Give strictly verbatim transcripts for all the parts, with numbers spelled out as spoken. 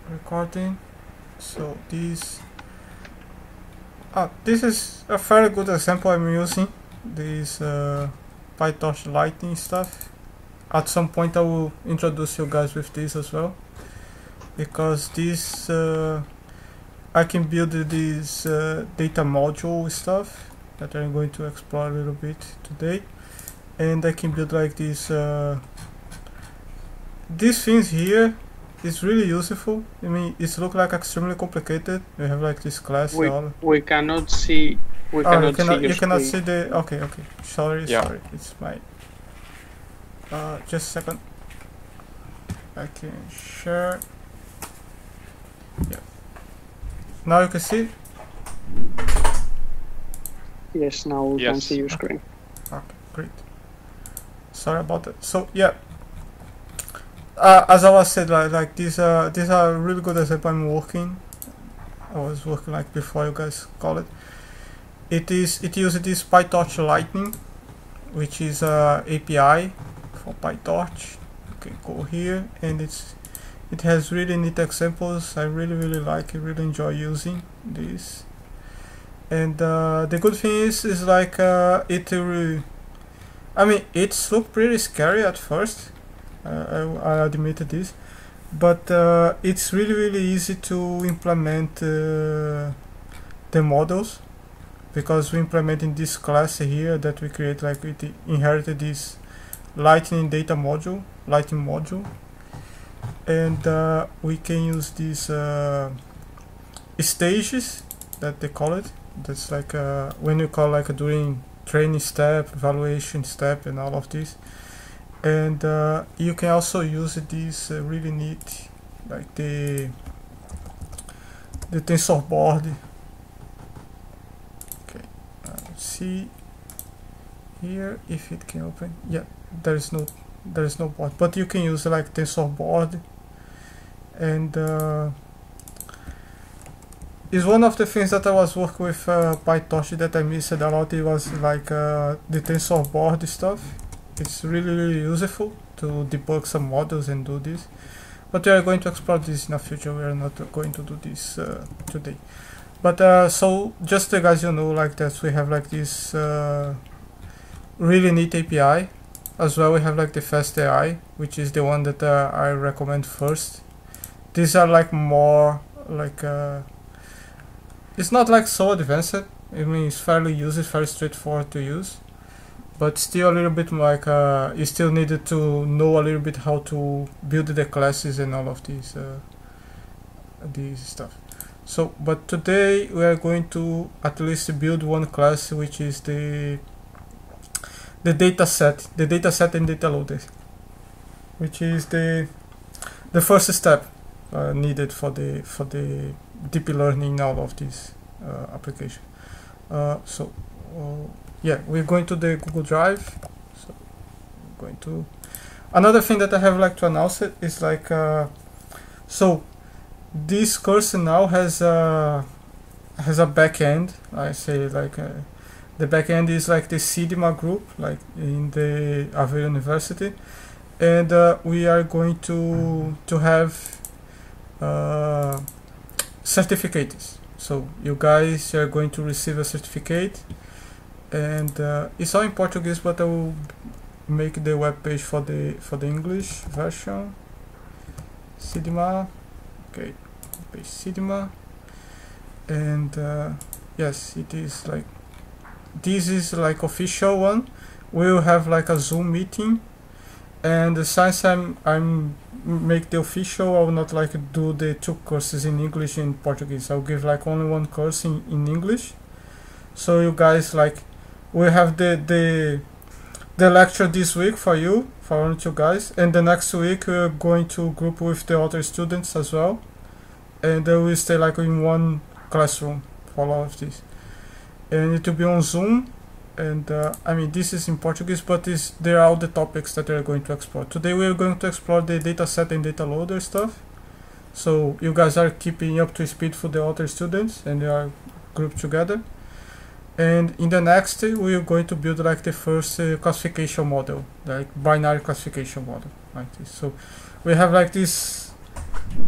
recording. So this ah, this is a very good example I'm using. This uh, PyTorch Lightning stuff. At some point I will introduce you guys with this as well, because this uh, I can build this uh, data module stuff that I'm going to explore a little bit today, and I can build like this uh, these things here. Is really useful. I mean, it looks like extremely complicated. We have like this class. We, all. we cannot see. We oh, cannot you cannot. see your You cannot screen. see the. Okay, okay. Sorry, Yeah. sorry. It's my. Uh, just a second. I can share. Yeah. Now you can see. Yes, now we can Yes. see your screen. Okay, great. Sorry about that. So yeah. Uh, as I was said, like, like these are these are really good example I'm working. I was working like before you guys call it. It is it uses this PyTorch Lightning, which is a API for PyTorch. You can go here, and it's it has really neat examples. I really really like it. Really enjoy using this. And uh, the good thing is is like uh, it. Re I mean, it's look pretty scary at first. Uh, I, I admitted this, but uh, it's really really easy to implement uh, the models, because we implement in this class here that we create, like we inherited this Lightning data module, Lightning module, and uh, we can use these uh, stages that they call it. That's like uh, when you call like doing training step, evaluation step, and all of this. And uh, you can also use this uh, really neat, like the the tensor board. Okay, uh, let's see here if it can open. Yeah, there is no there is no board, but you can use like tensor board, and uh, is one of the things that I was working with uh, PyTorch that I missed a lot. It was like uh, the tensor board stuff. It's really really useful to debug some models and do this, but we are going to explore this in the future. We are not going to do this uh, today. But uh, so just so guys you know, like that we have like this uh, really neat A P I. As well we have like the Fast A I, which is the one that uh, I recommend first. These are like more like uh, it's not like so advanced. I mean, it's fairly used, it's very straightforward to use, but still a little bit like uh, you still needed to know a little bit how to build the classes and all of these uh, these stuff. So, but today we are going to at least build one class, which is the the data set, the data set and data loader, which is the the first step uh, needed for the for the deep learning, all of this uh, application. Uh, so. Uh, Yeah, we're going to the Google Drive. So I'm going to another thing that I have like to announce it is like uh, so this course now has a has a backend. I say like uh, the backend is like the Sigma group, like in the Aveiro University, and uh, we are going to to have uh, certificates. So you guys are going to receive a certificate. And uh, it's all in Portuguese, but I will make the web page for the for the English version. Sigma, okay, page Sigma, and uh, yes, it is like this is like official one. We will have like a Zoom meeting, and since I'm I'm make the official, I will not like do the two courses in English and Portuguese. I'll give like only one course in in English, so you guys like. We have the, the the lecture this week for you, for all you guys, and the next week we're going to group with the other students as well, and uh, we stay like in one classroom for all of this, and it will be on Zoom, and uh, I mean this is in Portuguese, but this there are all the topics that we're going to explore. Today we're going to explore the dataset and data loader stuff, so you guys are keeping up to speed for the other students, and they are grouped together. And in the next, we are going to build like the first uh, classification model, like binary classification model, like this. So we have like this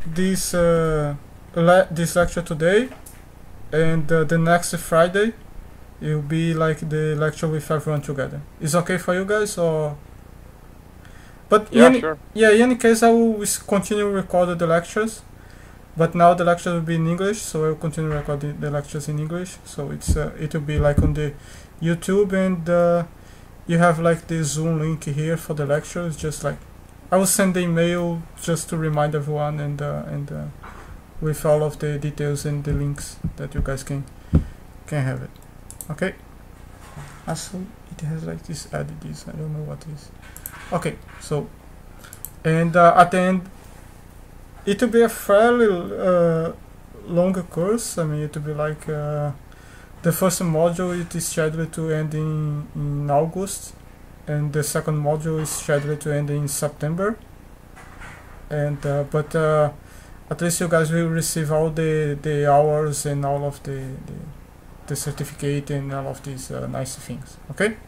this uh, le this lecture today, and uh, the next Friday it will be like the lecture with everyone together. Is okay for you guys, or? But Yeah, in, sure. yeah, in any case, I will s- continue recording the lectures, but now the lecture will be in English, so I will continue recording the lectures in English. So it's uh, it will be like on the YouTube, and uh, you have like the Zoom link here for the lectures. Just like I will send the email just to remind everyone, and uh, and uh, with all of the details and the links that you guys can can have it. Okay. Also, it has like this added this. I don't know what it is. Okay, so and uh, at the end, it will be a fairly uh, longer course. I mean, it will be like uh, the first module it is scheduled to end in, in August, and the second module is scheduled to end in September. And uh, but uh, at least you guys will receive all the the hours and all of the the, the certificate and all of these uh, nice things. Okay.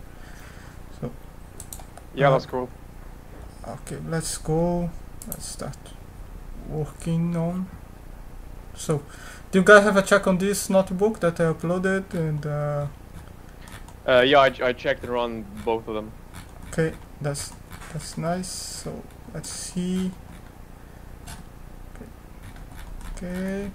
Yeah, Uh, that's cool. Okay, let's go. Let's start working on. So, do you guys have a check on this notebook that I uploaded? And uh, Uh, yeah, I, I checked and run both of them. okay, that's that's nice. So let's see. Okay. Okay.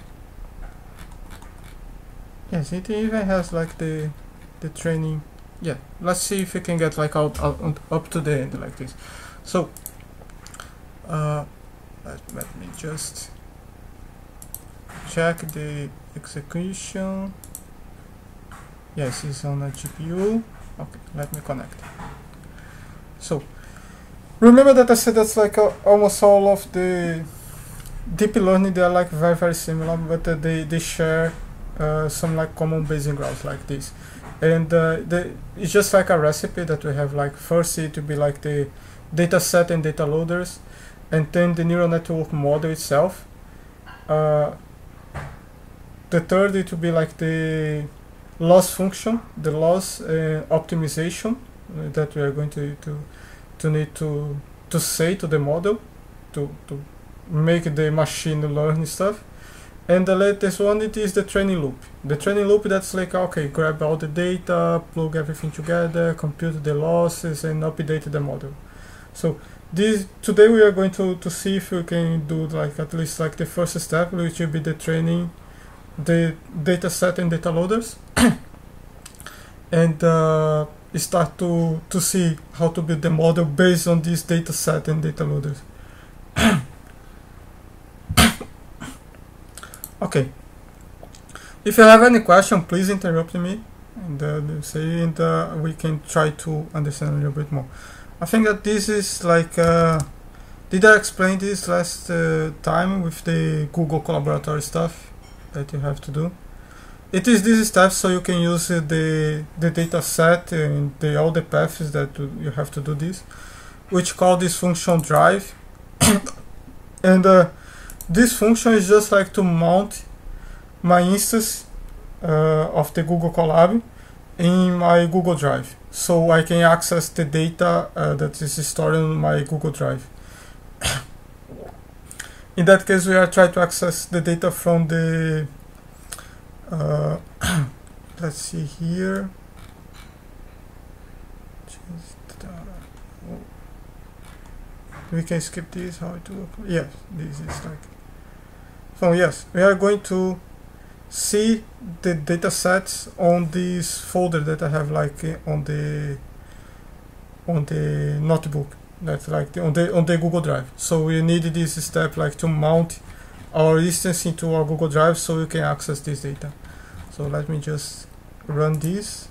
Yes, it even has like the the training. Yeah, let's see if we can get like out, out on- up to the end like this. So, uh, let, let me just check the execution. Yes, it's on a G P U. Okay, let me connect. So, remember that I said that's like uh, almost all of the deep learning, they are like very very similar, but uh, they they share uh, some like common basing grounds like this. And uh, the, it's just like a recipe that we have. Like first it to be like the data set and data loaders, and then the neural network model itself. Uh, the third it to be like the loss function, the loss uh, optimization uh, that we are going to to to need to to say to the model to to make the machine learn stuff. And the latest one, it is the training loop. The training loop, that's like, okay, grab all the data, plug everything together, compute the losses, and update the model. So this today we are going to, to see if we can do like at least like the first step, which will be the training, the data set and data loaders, and uh, start to, to see how to build the model based on this data set and data loaders. Okay. If you have any question, please interrupt me and uh, say, and uh, we can try to understand a little bit more. I think that this is like, uh, did I explain this last uh, time with the Google Collaboratory stuff that you have to do? It is these steps, so you can use uh, the the data set and the all the paths that you have to do this, which call this function drive, and. Uh, This function is just like to mount my instance uh, of the Google Colab in my Google Drive, so I can access the data uh, that is stored in my Google Drive. In that case, we are trying to access the data from the uh, let's see here. Just, uh, we can skip this. How it works? Yes, this is like. So yes, we are going to see the data sets on this folder that I have like uh, on the on the notebook. That's like the, on the on the Google Drive. So we need this step like to mount our instance into our Google Drive so we can access this data. So let me just run this.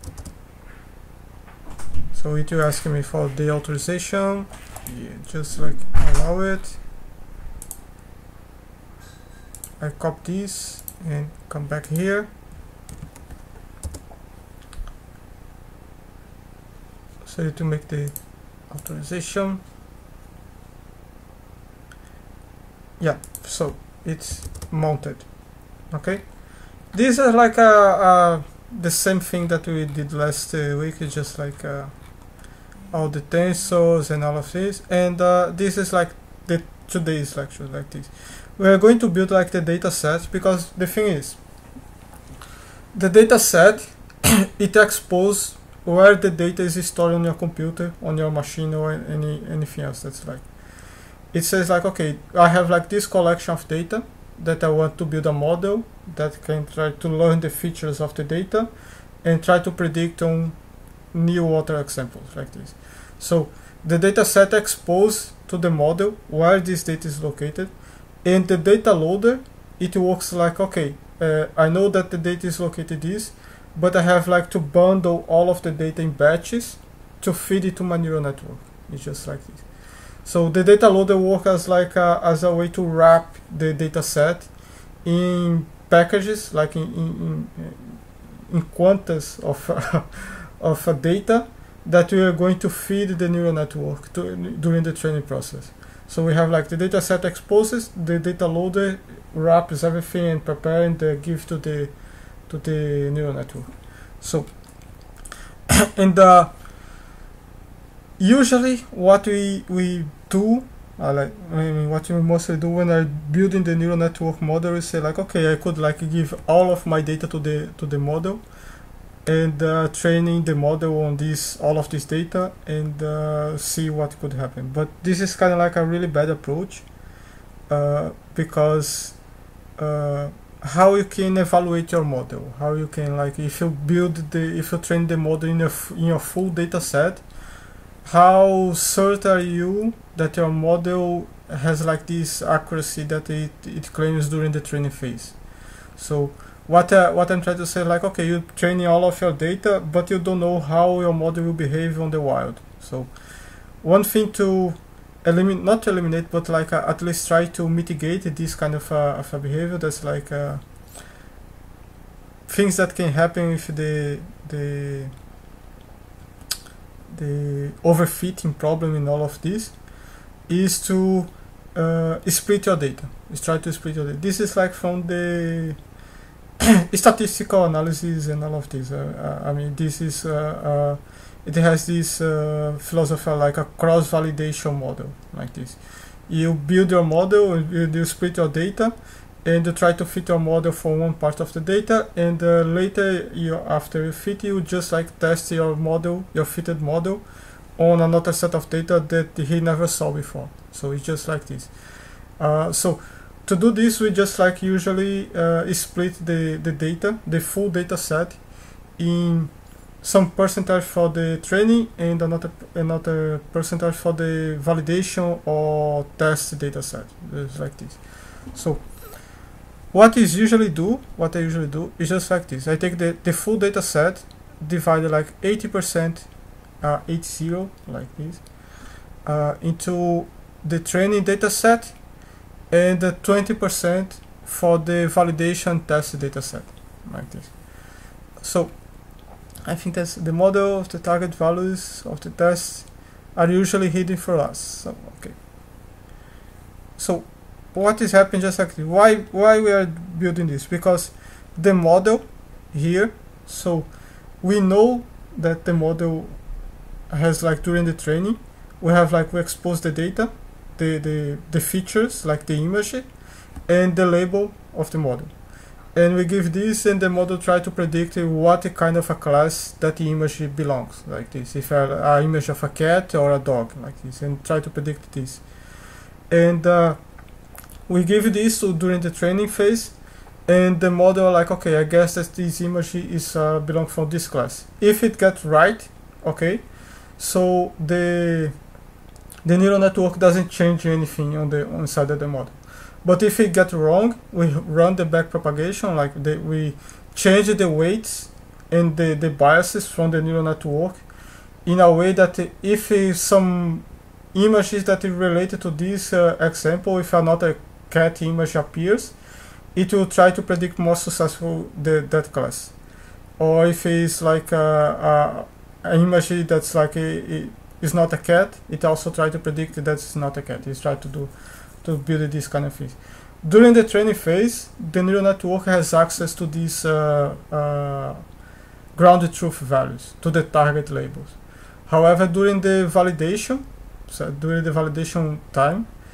So it will ask me for the authorization. Yeah, just like allow it. I copy this and come back here. So to make the authorization. Yeah, so it's mounted. Okay, these are like a, a the same thing that we did last uh, week. It's just like uh, all the tensors and all of this, and uh, this is like the today's lecture like this. We are going to build like the data set, because the thing is, the data set it exposes where the data is stored on your computer, on your machine, or any anything else. That's like, it says like, okay, I have like this collection of data that I want to build a model that can try to learn the features of the data and try to predict on new water examples like this. So the data set exposes to the model where this data is located, and the data loader, it works like, okay, uh, I know that the data is located this, but I have like to bundle all of the data in batches to feed it to my neural network. It's just like this. So the data loader works as like a, as a way to wrap the data set in packages, like in in, in, in quantas of uh, of uh, data that we are going to feed the neural network to, during the training process. So we have like the data set exposes, the data loader wraps everything and prepare and uh, give to the to the neural network. So and uh, usually what we we do, uh, like I mean, what we mostly do when I'm building the neural network model is say like, okay, I could like give all of my data to the to the model, and uh, training the model on this all of this data and uh, see what could happen. But this is kind of like a really bad approach, uh, because uh, how you can evaluate your model, how you can like, if you build the if you train the model in a f in your full data set, how certain are you that your model has like this accuracy that it, it claims during the training phase? So what uh, what I'm trying to say, like, okay, you're training all of your data, but you don't know how your model will behave on the wild. So one thing to eliminate, not to eliminate, but like uh, at least try to mitigate this kind of, uh, of a behavior, that's like uh, things that can happen with the the the overfitting problem in all of this, is to uh, split your data. Is try to split your data. This is like from the statistical analysis and all of this. Uh, uh, I mean, this is uh, uh, it has this uh, philosophy like a cross-validation model like this. You build your model, you, you split your data, and you try to fit your model for one part of the data, and uh, later you, after you fit, you just like test your model, your fitted model, on another set of data that he never saw before. So it's just like this. Uh, so to do this, we just like usually uh, split the the data, the full data set, in some percentage for the training and another another percentage for the validation or test data set. It's like this. So what is usually do, what I usually do is just like this. I take the, the full data set, divided like eighty percent, uh, eight zero, like this, uh, into the training data set, and uh, twenty percent for the validation test data set, like this. So I think that's the model of the target values of the tests are usually hidden for us. So okay. So what is happening just like this? Why why we are building this? Because the model here, so we know that the model has like during the training, we have like we expose the data, the the, the features like the image and the label of the model. And we give this, and the model try to predict what kind of a class that the image belongs, like this. If an image of a cat or a dog, like this, and try to predict this. And uh, we give this to during the training phase, and the model like, okay, I guess that this image is uh, belong from this class. If it gets right, okay, so the the neural network doesn't change anything on the on inside of the model. But if it gets wrong, we run the backpropagation, like the, we change the weights and the, the biases from the neural network in a way that if uh, some images that are related to this uh, example, if another cat image appears, it will try to predict more successful the, that class. Or if it's like a, a, a image that's like a, a, is not a cat, it also try to predict that it's not a cat. It's try to do to build this kind of thing. During the training phase, the neural network has access to these uh, uh, grounded truth values, to the target labels. However, during the validation, so during the validation time,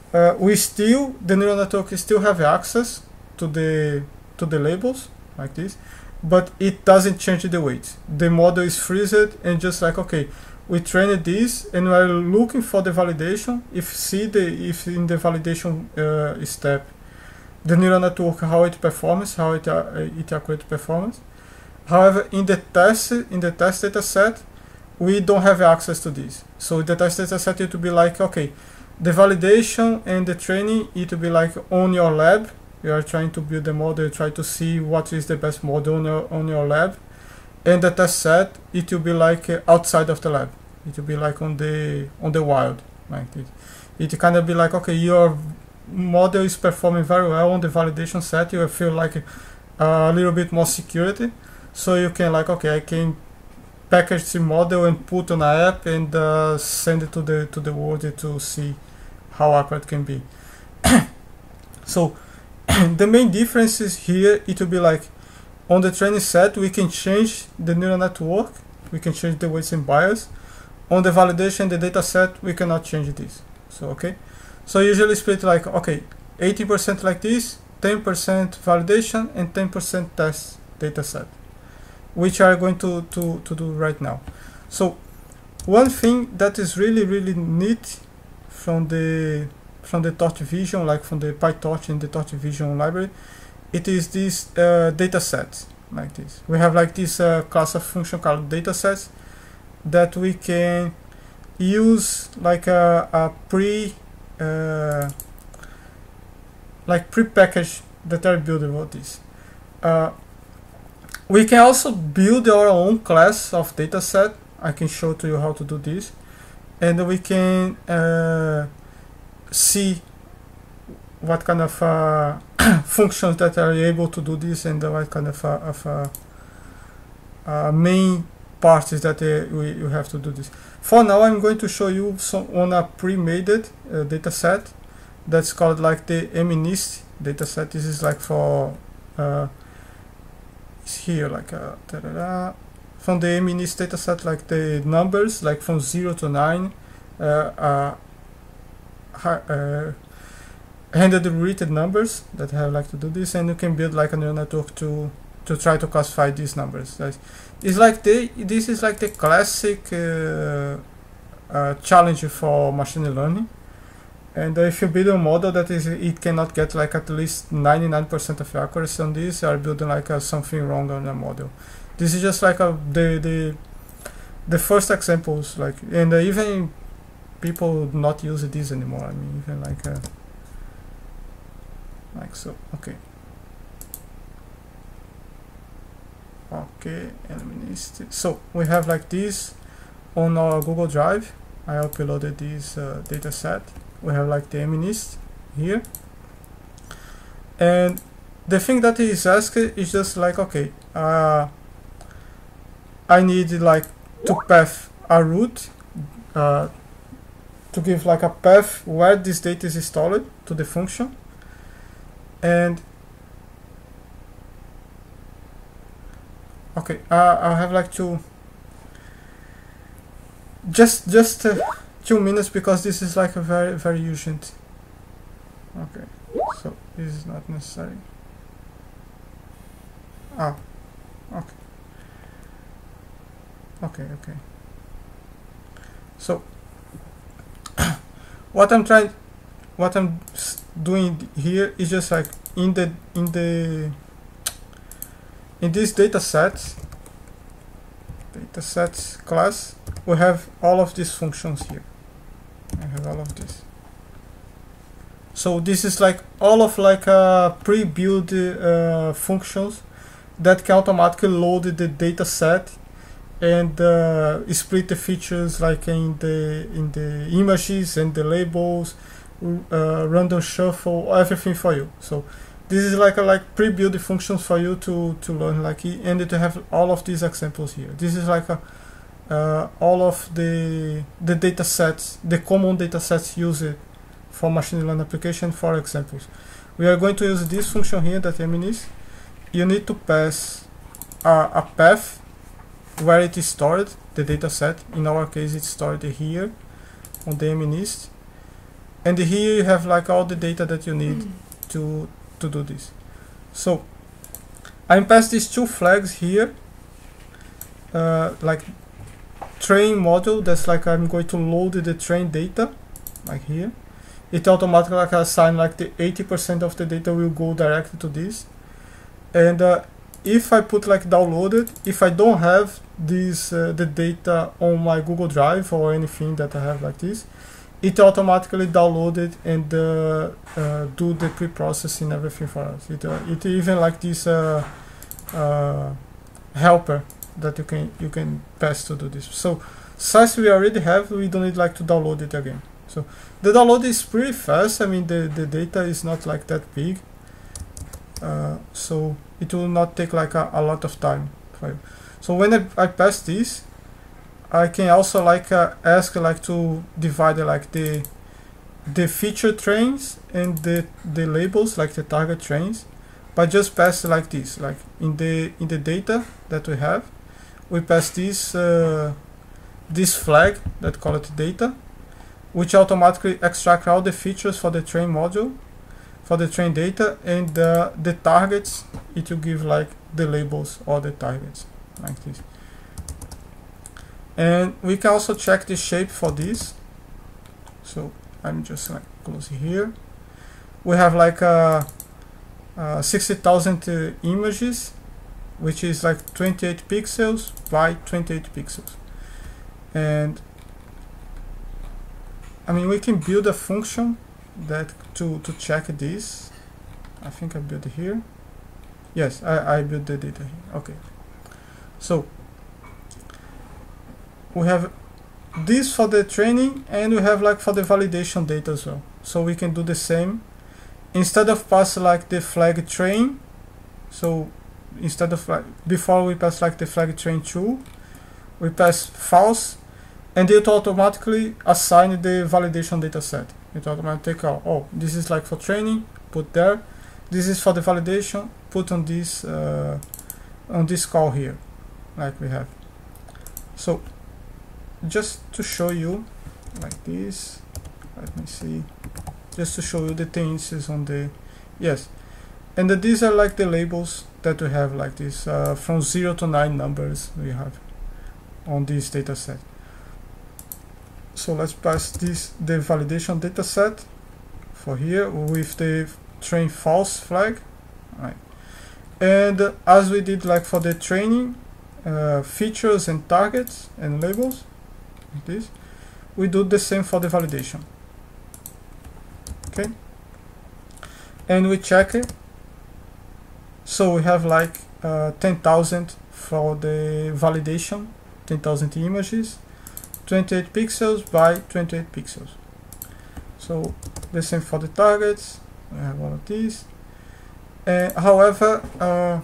uh, we still, the neural network still have access to the to the labels like this, but it doesn't change the weight. The model is freezed and just like, okay, we trained this and we're looking for the validation. If see the if in the validation uh, step, the neural network how it performs, how it uh, it accurate performance. However, in the test in the test data set, we don't have access to this. So the test data set it will be like, okay, the validation and the training it will be like on your lab. You are trying to build a model, try to see what is the best model on your on your lab, and the test set it will be like uh, outside of the lab. It will be like on the on the wild, like this. It kind of be like, okay, your model is performing very well on the validation set. You will feel like a little bit more security, so you can like, okay, I can package the model and put on an app and uh, send it to the to the world to see how accurate it can be. So the main difference is here it will be like on the training set we can change the neural network, we can change the weights and bias. On the validation the data set we cannot change this. So okay, so usually split like, okay, eighty percent like this, ten percent validation and ten percent test data set, which are going to, to, to do right now. So one thing that is really really neat from the from the Torch Vision, like from the PyTorch and the Torch Vision library, it is this uh, data sets like this. We have like this uh, class of function called data sets that we can use like a, a pre uh, like pre-package that are built about this. Uh, we can also build our own class of data set. I can show to you how to do this, and we can uh, see what kind of uh, functions that are able to do this and what kind of, uh, of uh, uh, main parts that uh, we you have to do this. For now, I'm going to show you some on a pre-made uh, data set that's called like the MNIST data set. This is like for uh, it's here like a da -da -da. From the MNIST data set, like the numbers like from zero to nine, uh, uh, uh, handed written numbers that have like to do this, and you can build like a neural network to to try to classify these numbers. It's like the this is like the classic uh, uh, challenge for machine learning. And if you build a model that is it cannot get like at least ninety-nine percent of accuracy on this, you are building like a, something wrong on the model. This is just like a, the the the first examples, like, and uh, even people not use this anymore. I mean, even like uh, like so. Okay. Okay, and so we have like this on our Google Drive. I uploaded this uh, data set. We have like the MNIST here, and the thing that is asked is just like, okay, uh, I need like to path a route uh, to give like a path where this data is stored to the function, and okay, uh, I'll have like to just just uh, two minutes because this is like a very very urgent. Okay, so this is not necessary. Ah, okay, okay, okay. So what I'm trying, what I'm doing here is just like in the in the in this data set data sets class, we have all of these functions here. I have all of this. So this is like all of like uh, pre-built uh, functions that can automatically load the data set and uh, split the features like in the in the images and the labels, uh, random shuffle, everything for you. So this is like a like pre-built functions for you to to learn, like, and to have all of these examples here. This is like a uh, all of the the data sets, the common data sets used for machine learning application. For examples, we are going to use this function here that MNIST. You need to pass a, a path where it is stored, the data set. In our case, it's stored here on the MNIST. and here you have like all the data that you need to to do this. So I'm past these two flags here, uh, like train module. That's like I'm going to load the train data, like here. It automatically like assign like the eighty percent of the data will go directly to this. And uh, if I put like downloaded, if I don't have this uh, the data on my Google Drive or anything that I have like this, it automatically downloaded and uh, uh, do the pre-processing everything for us. It uh, it even like this uh, uh, helper that you can you can pass to do this. So since we already have, we don't need like to download it again. So the download is pretty fast. I mean the the data is not like that big, uh, so it will not take like a, a lot of time for you. So when I, I pass this, I can also like uh, ask like to divide uh, like the the feature trains and the the labels like the target trains, but just pass like this, like in the in the data that we have, we pass this uh, this flag that call it data, which automatically extract all the features for the train module, for the train data, and uh, the targets, it will give like the labels or the targets like this. And we can also check the shape for this. So I'm just like closing here. We have like uh, uh, sixty thousand uh, images, which is like twenty-eight pixels by twenty-eight pixels. And I mean, we can build a function that to, to check this. I think I built it here. Yes, I, I built the data here. Okay. So we have this for the training, and we have like for the validation data as well. So we can do the same. Instead of pass like the flag train, so instead of like before we pass like the flag train true, we pass false, and it automatically assign the validation data set. It automatically take out, oh, this is like for training, put there. This is for the validation, put on this uh, on this call here, like we have. So just to show you like this, let me see, just to show you the tendencies on the, yes, and the, these are like the labels that we have like this, uh, from zero to nine numbers we have on this data set. So let's pass this the validation data set for here with the train false flag, right? And uh, as we did like for the training, uh, features and targets and labels, like this, we do the same for the validation. Okay, and we check it. So we have like uh, ten thousand for the validation, ten thousand images, twenty-eight pixels by twenty-eight pixels. So the same for the targets. We have all of these. Uh, however, uh,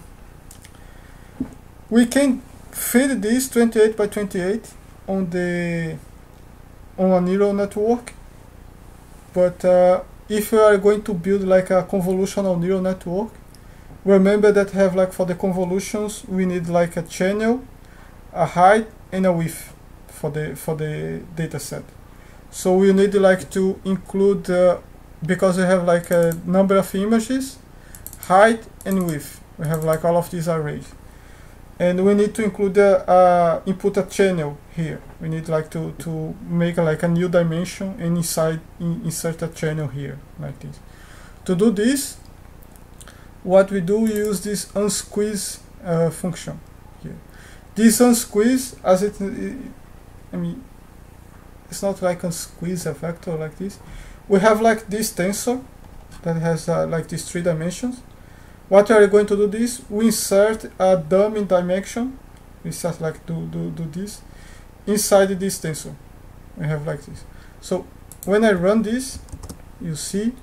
we can feed this twenty-eight by twenty-eight on the on a neural network, but uh, if we are going to build like a convolutional neural network, remember that have like for the convolutions we need like a channel, a height, and a width for the for the data set. So we need like to include uh, because we have like a number of images, height and width. We have like all of these arrays, and we need to include the uh, input a channel here. We need like to to make like a new dimension and inside in, insert a channel here like this. To do this, what we do, we use this unsqueeze uh, function here. This unsqueeze, as it, it I mean, it's not like a squeeze a vector like this. We have like this tensor that has uh, like these three dimensions. What we are going to do this, we insert a dummy dimension. We start like do do do this inside this tensor. We have like this. So when I run this, you see.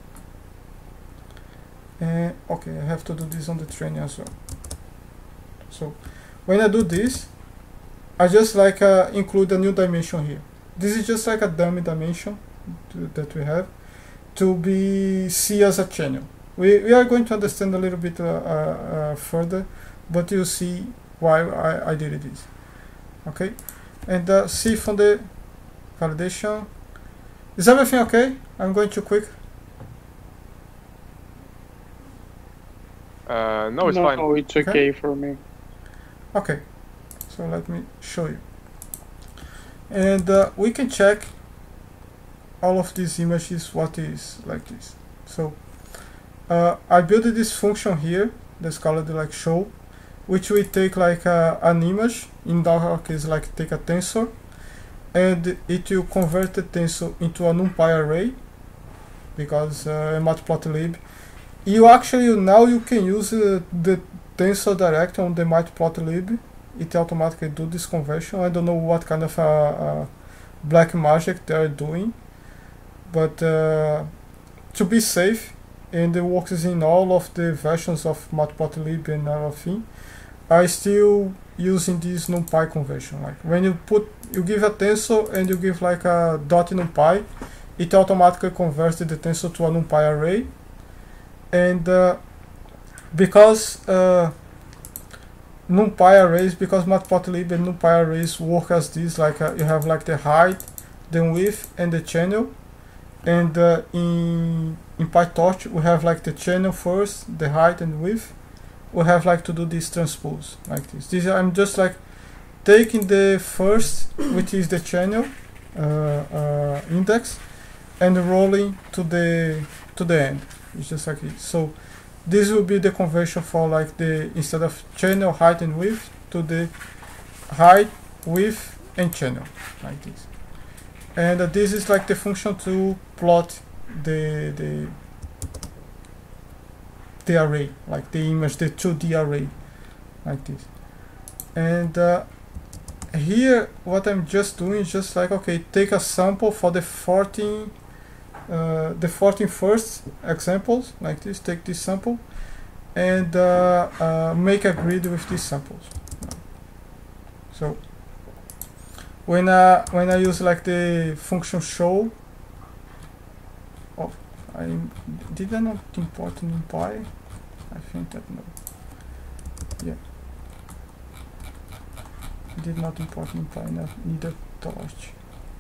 Uh, okay, I have to do this on the training as well. So when I do this, I just like uh, include a new dimension here. This is just like a dummy dimension to, that we have to be see as a channel. We, we are going to understand a little bit uh, uh, further, but you'll see why I, I did this. Okay, and uh, see from the validation. Is everything okay? I'm going too quick. Uh, no, it's no, fine. No, it's okay, Okay. for me. Okay, so let me show you. And uh, we can check all of these images, what is like this. So uh, I built this function here that's called like show, which we take like uh, an image, in our case like take a tensor, and it will convert the tensor into a NumPy array, because uh, matplotlib, you actually now you can use uh, the tensor directly on the matplotlib. It automatically do this conversion. I don't know what kind of uh, uh, black magic they are doing, but uh, to be safe, and it works in all of the versions of matplotlib and everything, I still using this NumPy conversion. Like when you put, you give a tensor and you give like a dot NumPy, it automatically converts the tensor to a NumPy array. And uh, because uh, NumPy arrays, because matplotlib and NumPy arrays work as this, like uh, you have like the height, the width, and the channel. And uh, in in PyTorch we have like the channel first, the height and width. We have like to do this transpose like this. This I'm just like taking the first, which is the channel uh, uh, index, and rolling to the to the end. It's just like it. So this will be the conversion for like the, instead of channel height and width, to the height, width, and channel like this. And uh, this is like the function to plot the the the array, like the image, the two D array, like this. And uh, here what I'm just doing is just like, okay, take a sample for the fourteen uh, the fourteen first examples, like this. Take this sample and uh, uh, make a grid with these samples. So when uh, when I use like the function show, oh, I did I not import NumPy? I think that no. Yeah, I did not import NumPy, no, neither torch.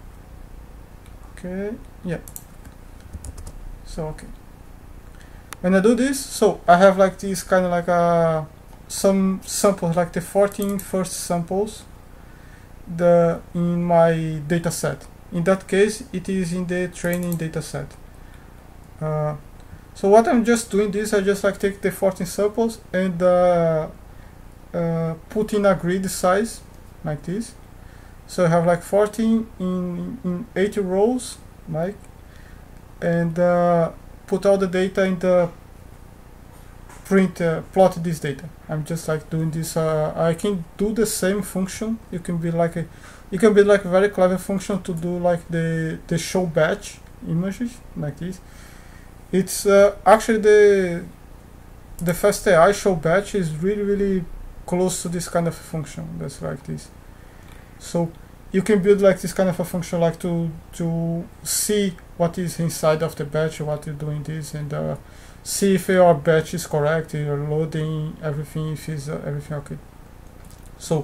Okay, yeah. So okay. When I do this, so I have like this kind of like a some samples, like the fourteen first samples, the in my data set. In that case, it is in the training data set. Uh, so what I'm just doing this, I just like take the fourteen samples and uh, uh, put in a grid size like this. So I have like fourteen in in eighty rows, like, and uh, put all the data in the print, uh, plot this data. I'm just like doing this. Uh, I can do the same function. You can be like a, you can be like a very clever function to do like the the show batch images like this. It's uh, actually the the FastAI show batch is really really close to this kind of a function that's like this. So you can build like this kind of a function, like to to see what is inside of the batch, what you're doing this, and uh, see if your batch is correct, you're loading everything, if is uh, everything okay. So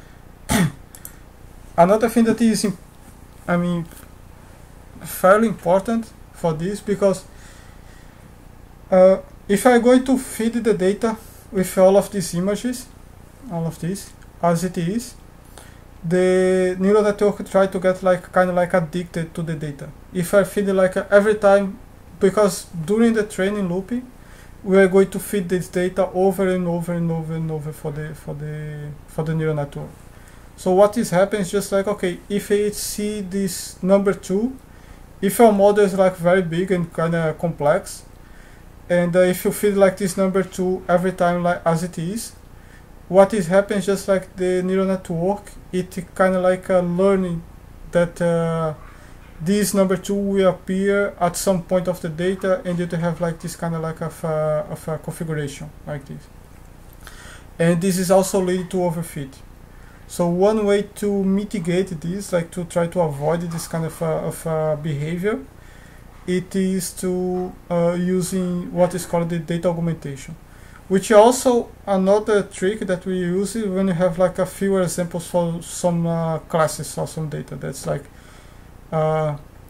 another thing that is, I mean, fairly important for this, because uh, if I'm going to feed the data with all of these images, all of this as it is, the neural network try to get like kind of like addicted to the data. If I feed it like uh, every time, because during the training looping, we are going to feed this data over and over and over and over for the for the for the neural network. So what is happening is just like, okay, if I see this number two, if your model is like very big and kind of complex, and uh, if you feed like this number two every time like as it is, what is happening is just like the neural network, it kind of like uh, learning that uh, this number two will appear at some point of the data, and you have like this kind of like of, uh, of a configuration like this. And this is also leading to overfit. So one way to mitigate this, like to try to avoid this kind of, uh, of uh, behavior, it is to uh, using what is called the data augmentation, which also another trick that we use when you have like a few examples for some uh, classes or some data. That's like uh,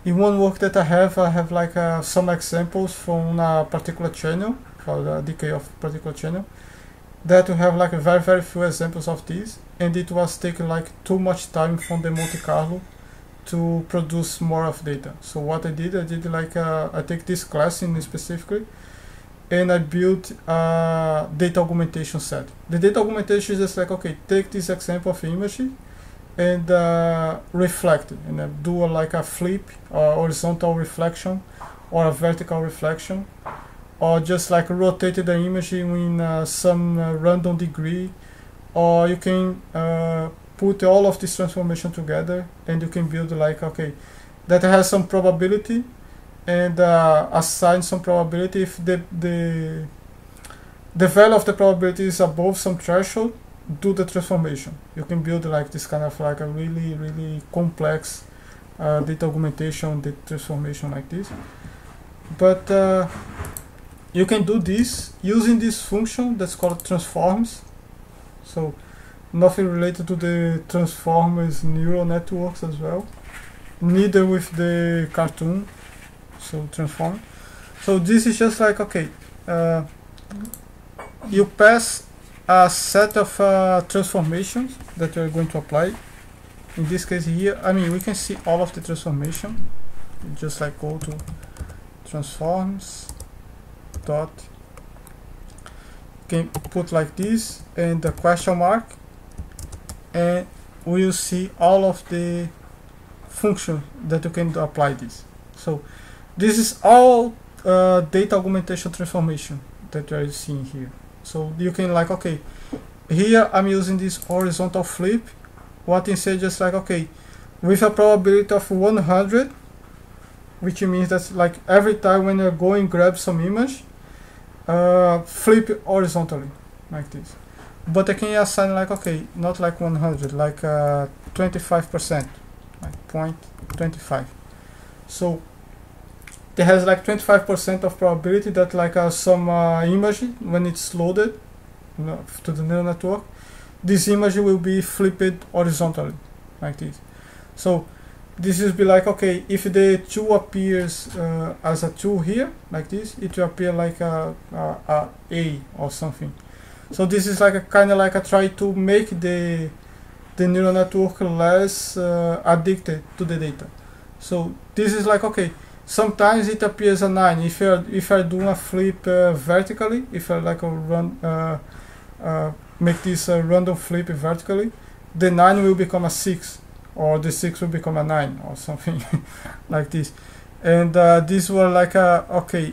in one work that I have, I have like uh, some examples from a particular channel called uh, Decay of Particular Channel, that we have like a very very few examples of this, and it was taking like too much time from the Monte Carlo to produce more of data. So what I did, I did like uh, I take this class in specifically, and I built a data augmentation set. The data augmentation is just like, okay, take this example of image and uh, reflect it, and uh, do a, like a flip or horizontal reflection or a vertical reflection, or just like rotate the image in uh, some uh, random degree, or you can uh, put all of this transformation together and you can build like, okay, that has some probability, and uh, assign some probability. If the, the the value of the probability is above some threshold, do the transformation. You can build like this kind of like a really really complex uh, data augmentation, data transformation like this. But uh, you can do this using this function that's called transforms. So nothing related to the transformers neural networks as well, neither with the cartoon. So transform. So this is just like, okay, uh, you pass a set of uh, transformations that you're going to apply. In this case here, I mean, we can see all of the transformation. You just like go to transforms dot, can put like this and the question mark, and we will see all of the functions that you can apply this. So this is all uh, data augmentation transformation that you are seeing here. So you can like, okay, here I'm using this horizontal flip. What you say, just like, okay, with a probability of one hundred, which means that's like every time when you go and grab some image, uh, flip horizontally like this. But I can assign like, okay, not like one hundred, like uh, twenty-five percent, like zero point two five. So it has like twenty-five percent of probability that like uh, some uh, image, when it's loaded, you know, to the neural network, this image will be flipped horizontally like this. So this will be like, okay, if the two appears uh, as a two here like this, it will appear like a, a, a A or something. So this is like a kind of like a try to make the the neural network less uh, addicted to the data. So this is like, okay, sometimes it appears a nine if you're if I do a flip uh, vertically. If I like a run uh, uh, make this uh, random flip vertically, the nine will become a six, or the six will become a nine, or something like this. And uh, these were like a, okay,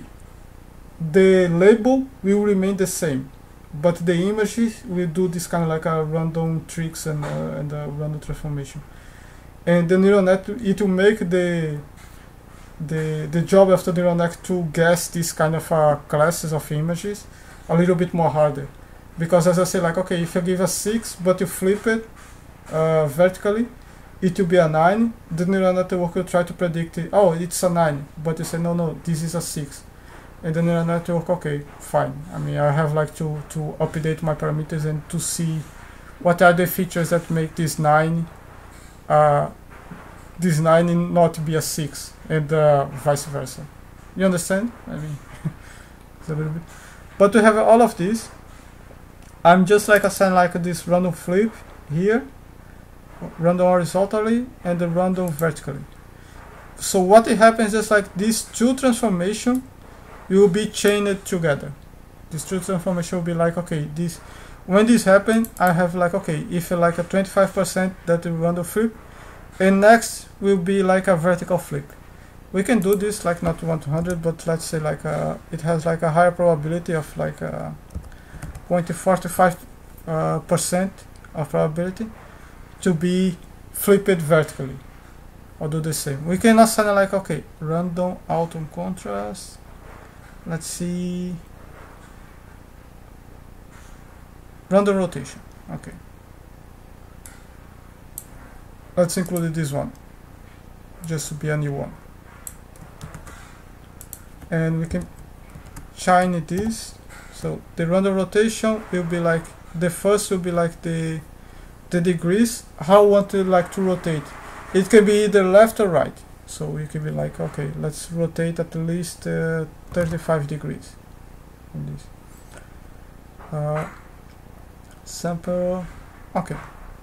the label will remain the same, but the images will do this kind of like a random tricks and uh, and uh, random transformation. And the neural net, it will make the the the job of the neural net to guess these kind of uh, classes of images a little bit more harder, because as I say, like, okay, if you give a six but you flip it uh, vertically, it will be a nine. The neural network will try to predict it, oh, it's a nine, but you say no no this is a six, and the neural network, okay, fine, I mean, I have like to to update my parameters and to see what are the features that make this nine uh, this nine not be a six, and uh, vice versa. You understand? I mean, it's a little bit. But to have all of this, I'm just like assign like this random flip here, random horizontally, and the random vertically. So what it happens is like these two transformation will be chained together. These two transformation will be like, okay, this when this happen, I have like, okay, if like a twenty-five percent that will random flip, and next will be like a vertical flip. We can do this like not one to one hundred, but let's say like a, it has like a higher probability of like a zero point four five percent uh, of probability to be flipped vertically, or do the same. We can assign like, okay, random auto contrast. Let's see, random rotation. Okay, let's include this one just to be a new one, and we can shine this. So the random rotation will be like, the first will be like the the degrees, how I want to like to rotate. It can be either left or right. So we can be like, okay, let's rotate at least uh, thirty-five degrees on this. Uh, sample, okay.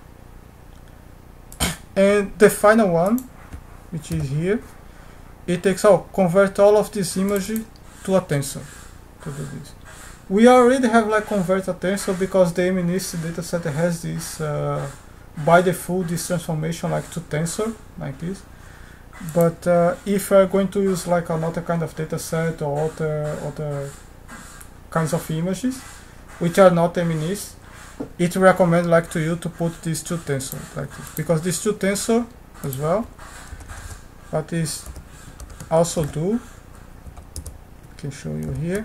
And the final one, which is here, it takes out, convert all of this image to a tensor to do this. We already have like convert a tensor because the MNIST dataset has this uh, by default this transformation like to tensor like this. But uh, if we're going to use like another kind of dataset or other other kinds of images which are not MNIST, it recommends like to you to put these two tensor like this, because these two tensor as well, what is also do, I can show you here.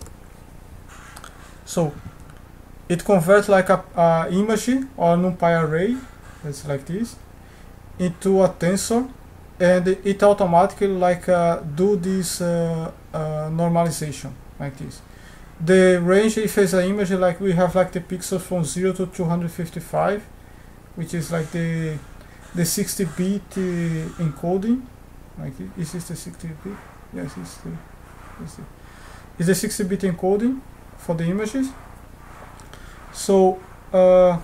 So it converts like a, a image or NumPy array, that's like this, into a tensor, and it automatically like uh, do this uh, uh, normalization like this. The range, if it's an image, like we have like the pixels from zero to two hundred fifty-five, which is like the the sixty bit uh, encoding. Like, is this the sixty bit? Yes, it's the, it's the, it's the sixty bit encoding for the images. So uh,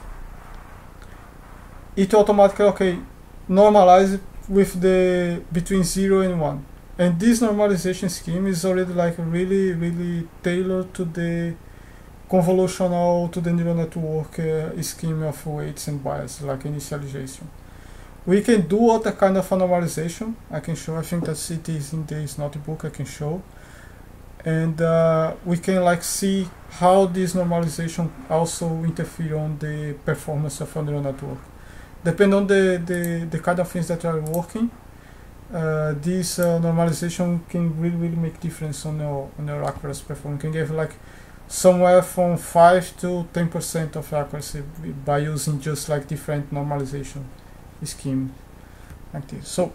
it automatically okay normalize with the between zero and one. And this normalization scheme is already like really, really tailored to the convolutional, to the neural network uh, scheme of weights and bias, like initialization. We can do other kind of normalization. I can show. I think that it is in this notebook. I can show, and uh, we can like see how this normalization also interfere on the performance of a neural network. Depending on the the, the kind of things that you are working. Uh, this uh, normalization can really, really make difference on your on your accuracy performance. Can give like somewhere from five to ten percent of accuracy by using just like different normalization scheme like this. So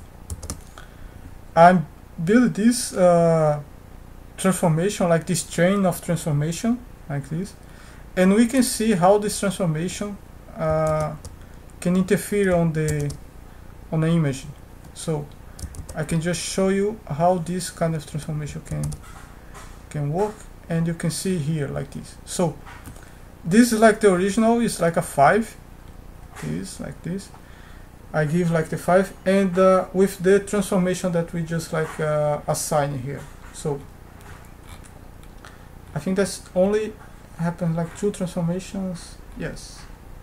I build this uh, transformation, like this chain of transformation like this, and we can see how this transformation uh, can interfere on the on the image. So I can just show you how this kind of transformation can can work, and you can see here like this. So this is like the original is like a five, is like this. I give like the five, and uh, with the transformation that we just like uh, assign here. So I think that's only happens like two transformations. Yes.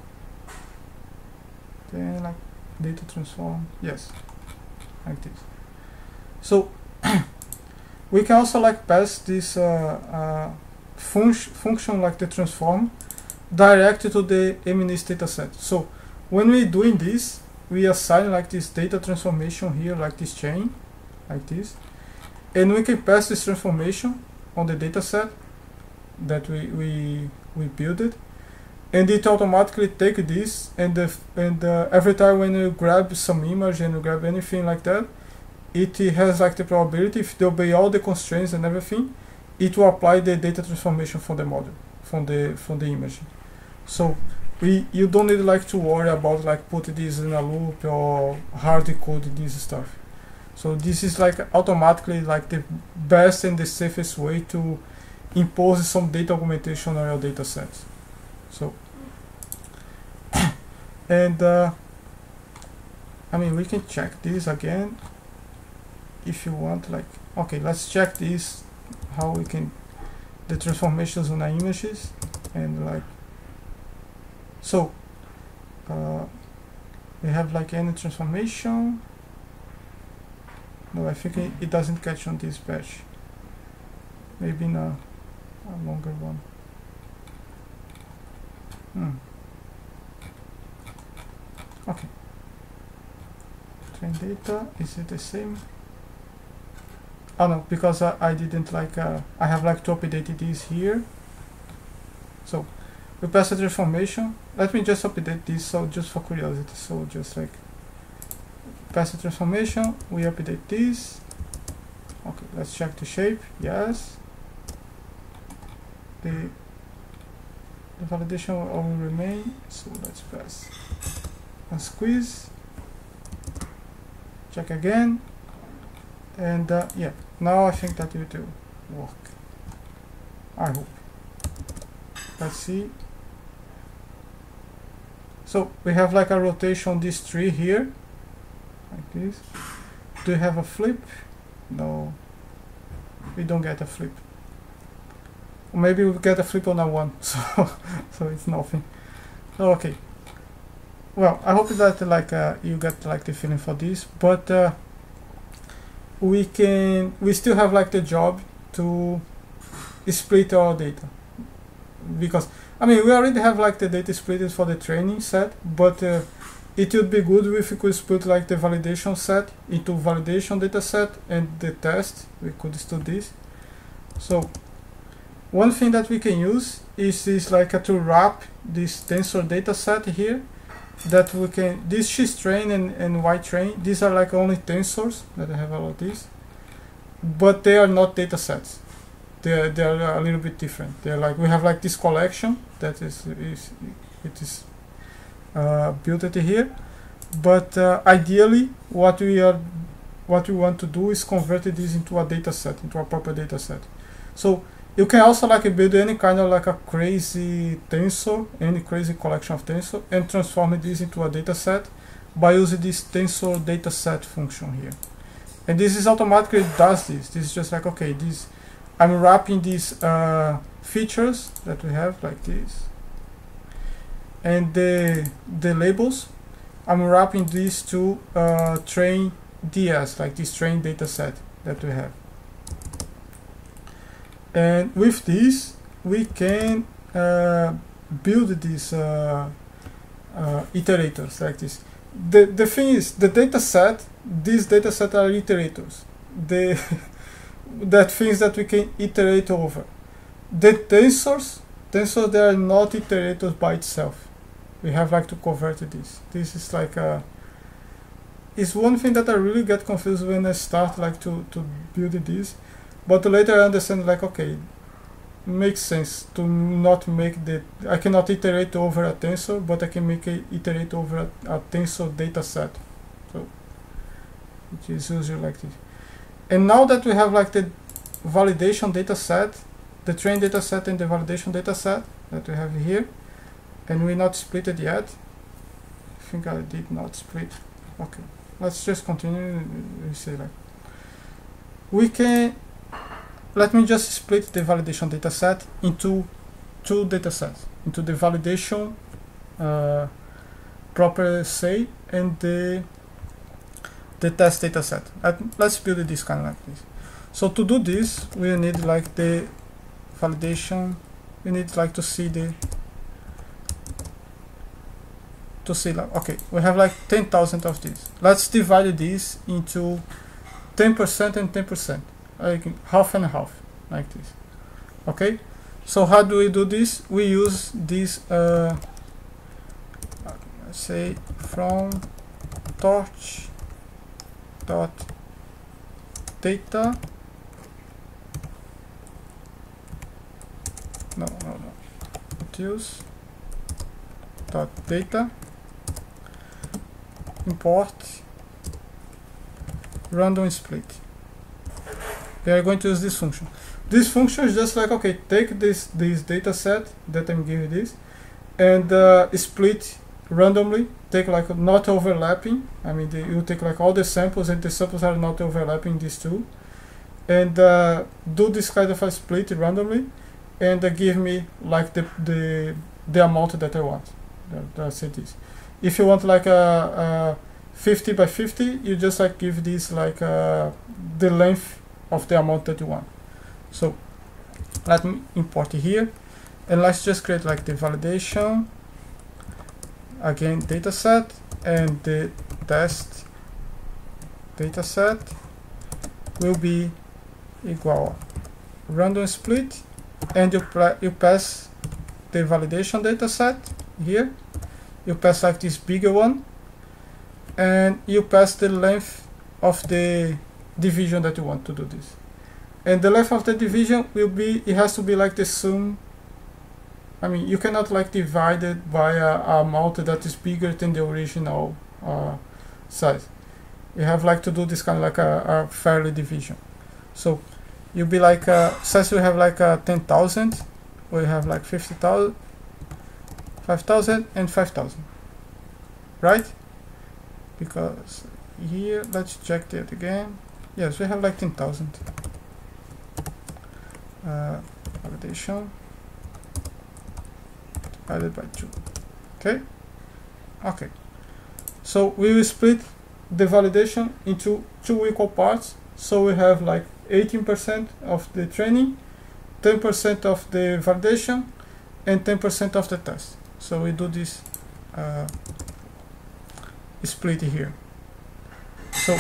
Then like data transform. Yes. Like this. So we can also like pass this uh, uh, fun function like the transform direct to the MNIST dataset. So when we're doing this, we assign like this data transformation here, like this chain, like this, and we can pass this transformation on the dataset that we we we build it, and it automatically take this, and the and uh, every time when you grab some image and you grab anything like that, it has like the probability, if they obey all the constraints and everything, it will apply the data transformation from the model, from the from the image. So we you don't need like to worry about like putting this in a loop or hard coding this stuff. So this is like automatically like the best and the safest way to impose some data augmentation on your data sets. So and uh, I mean, we can check this again if you want. Like, okay, let's check this, how we can the transformations on the images, and like so uh, we have like any transformation. No, I think it, it doesn't catch on this batch. Maybe in a, a longer one. Hmm. Okay. Train data, is it the same? Oh no, because uh, I didn't like, uh, I have like to update this here. So we pass the transformation. Let me just update this, so just for curiosity. So just like pass the transformation, we update this. Okay, let's check the shape. Yes. The the validation will remain. So let's pass a squeeze. check again, and uh, yeah, now I think that it will work. I hope. Let's see. So we have like a rotation on this tree here, like this. Do you have a flip? No, we don't get a flip. Or maybe we get a flip on a one, so so it's nothing. Okay. Well, I hope that like uh, you get like the feeling for this, but uh, we can we still have like the job to split our data, because I mean we already have like the data split for the training set, but uh, it would be good if we could split like the validation set into validation data set and the test. We could do this. So one thing that we can use is is like uh, to wrap this tensor data set here. That we can, this X-train and, and Y-train, these are like only tensors that I have all of these, but they are not data sets. They are, they are a little bit different. They're like, we have like this collection that is, is it is uh, built at here, but uh, ideally what we are, what we want to do is convert this into a data set, into a proper data set. So you can also like build any kind of like a crazy tensor, any crazy collection of tensor, and transform this into a data set by using this tensor data set function here. And this is automatically does this. This is just like, okay, this I'm wrapping these uh, features that we have like this, and the the labels. I'm wrapping these to uh, train D S, like this train data set that we have. And with this, we can uh, build these uh, uh, iterators like this. The the thing is, the data set, these data set are iterators. The that things that we can iterate over. The tensors, tensors they are not iterators by itself. We have like to convert this. This is like a. It's one thing that I really get confused when I start like to to build this. But later I understand like, okay, makes sense to not make the, I cannot iterate over a tensor, but I can make it iterate over a, a tensor data set. So it is usually like this. And now that we have like the validation data set, the train data set and the validation data set that we have here, and we're not split it yet. I think I did not split. Okay, let's just continue. We say like, we can, let me just split the validation data set into two data sets, into the validation uh, proper say and the the test data set. Let, let's build this kind of like this. So to do this, we need like the validation. We need like to see the to see like, okay, we have like ten thousand of these. Let's divide this into ten percent and ten percent. Like half and half, like this. Okay, so how do we do this? We use this uh, let's say from torch dot data. No, no, no. Use dot data. Import random split. We are going to use this function. This function is just like, okay, take this this data set that I'm giving this and uh, split randomly. Take like not overlapping. I mean, the, you take like all the samples and the samples are not overlapping these two, and uh, do this kind of a split randomly, and uh, give me like the the the amount that I want. That's it. Is if you want like a, a fifty by fifty, you just like give this like uh, the length of the amount that you want. So let me import it here, and let's just create like the validation again data set and the test data set will be equal random split, and you you pass the validation data set here. You pass like this bigger one, and you pass the length of the division that you want to do this. And the length of the division will be, it has to be like the sum. I mean, you cannot like divide it by a, a amount that is bigger than the original uh, size. you have like to do this kind of like a, a fairly division. So you'll be like, uh, since we have like uh, ten thousand, we have like fifty thousand, five thousand and five thousand, right? Because here, let's check that again. Yes, we have like ten thousand. Uh, validation divided by two. Okay? Okay. So we will split the validation into two equal parts. So we have like eighteen percent of the training, ten percent of the validation, and ten percent of the test. So we do this uh, split here. So,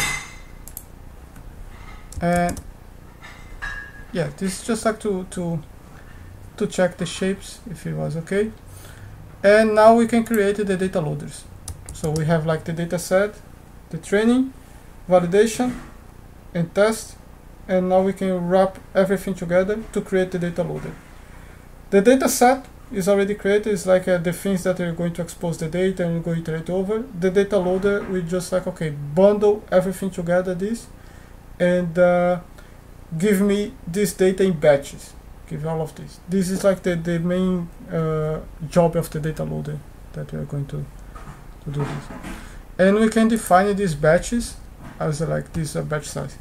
and yeah, this is just like to to to check the shapes if it was okay. And now we can create the data loaders. So we have like the data set, the training, validation, and test, and now we can wrap everything together to create the data loader. The data set is already created. It's like uh, the things that are going to expose the data and go iterate over. The data loader, we just like, okay, bundle everything together this, and uh, give me this data in batches. Give all of this. This is like the, the main uh, job of the data loader that we are going to, to do this. And we can define these batches as uh, like this uh, batch size.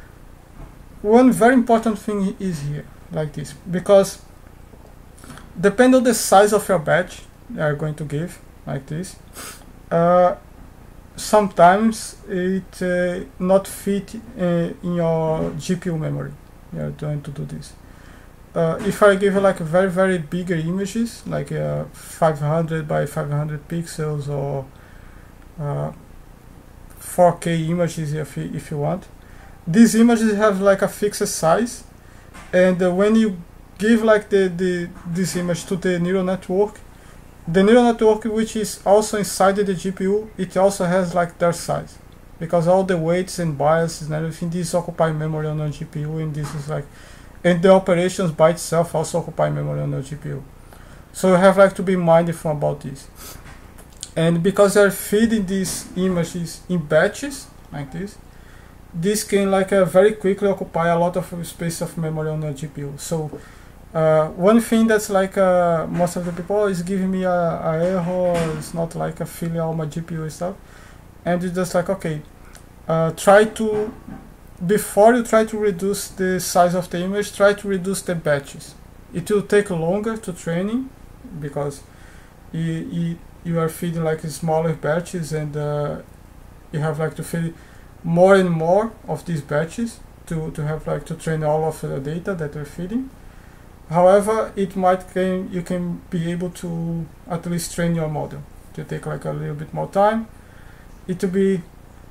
One very important thing is here, like this, because depending on the size of your batch you are going to give, like this, uh, sometimes it uh, not fit uh, in your G P U memory. You are going to do this. Uh, if I give you like very very bigger images, like uh, five hundred by five hundred pixels or uh, four K images if you, if you want, these images have like a fixed size, and uh, when you give like the, the this image to the neural network, the neural network, which is also inside the G P U, it also has like their size, because all the weights and biases and everything, this occupy memory on the G P U, and this is like, and the operations by itself also occupy memory on the G P U. So you have like to be mindful about this. And because they're feeding these images in batches like this, this can like uh, very quickly occupy a lot of space of memory on the G P U. So uh, one thing that's like uh, most of the people is giving me a, a error, it's not like a filling all my G P U and stuff, and it's just like, okay, uh, try to, before you try to reduce the size of the image, try to reduce the batches. It will take longer to training because you, you, you are feeding like smaller batches, and uh, you have like to feed more and more of these batches to, to have like to train all of the data that you're feeding. However, it might can, you can be able to at least train your model. To take like a little bit more time. It will be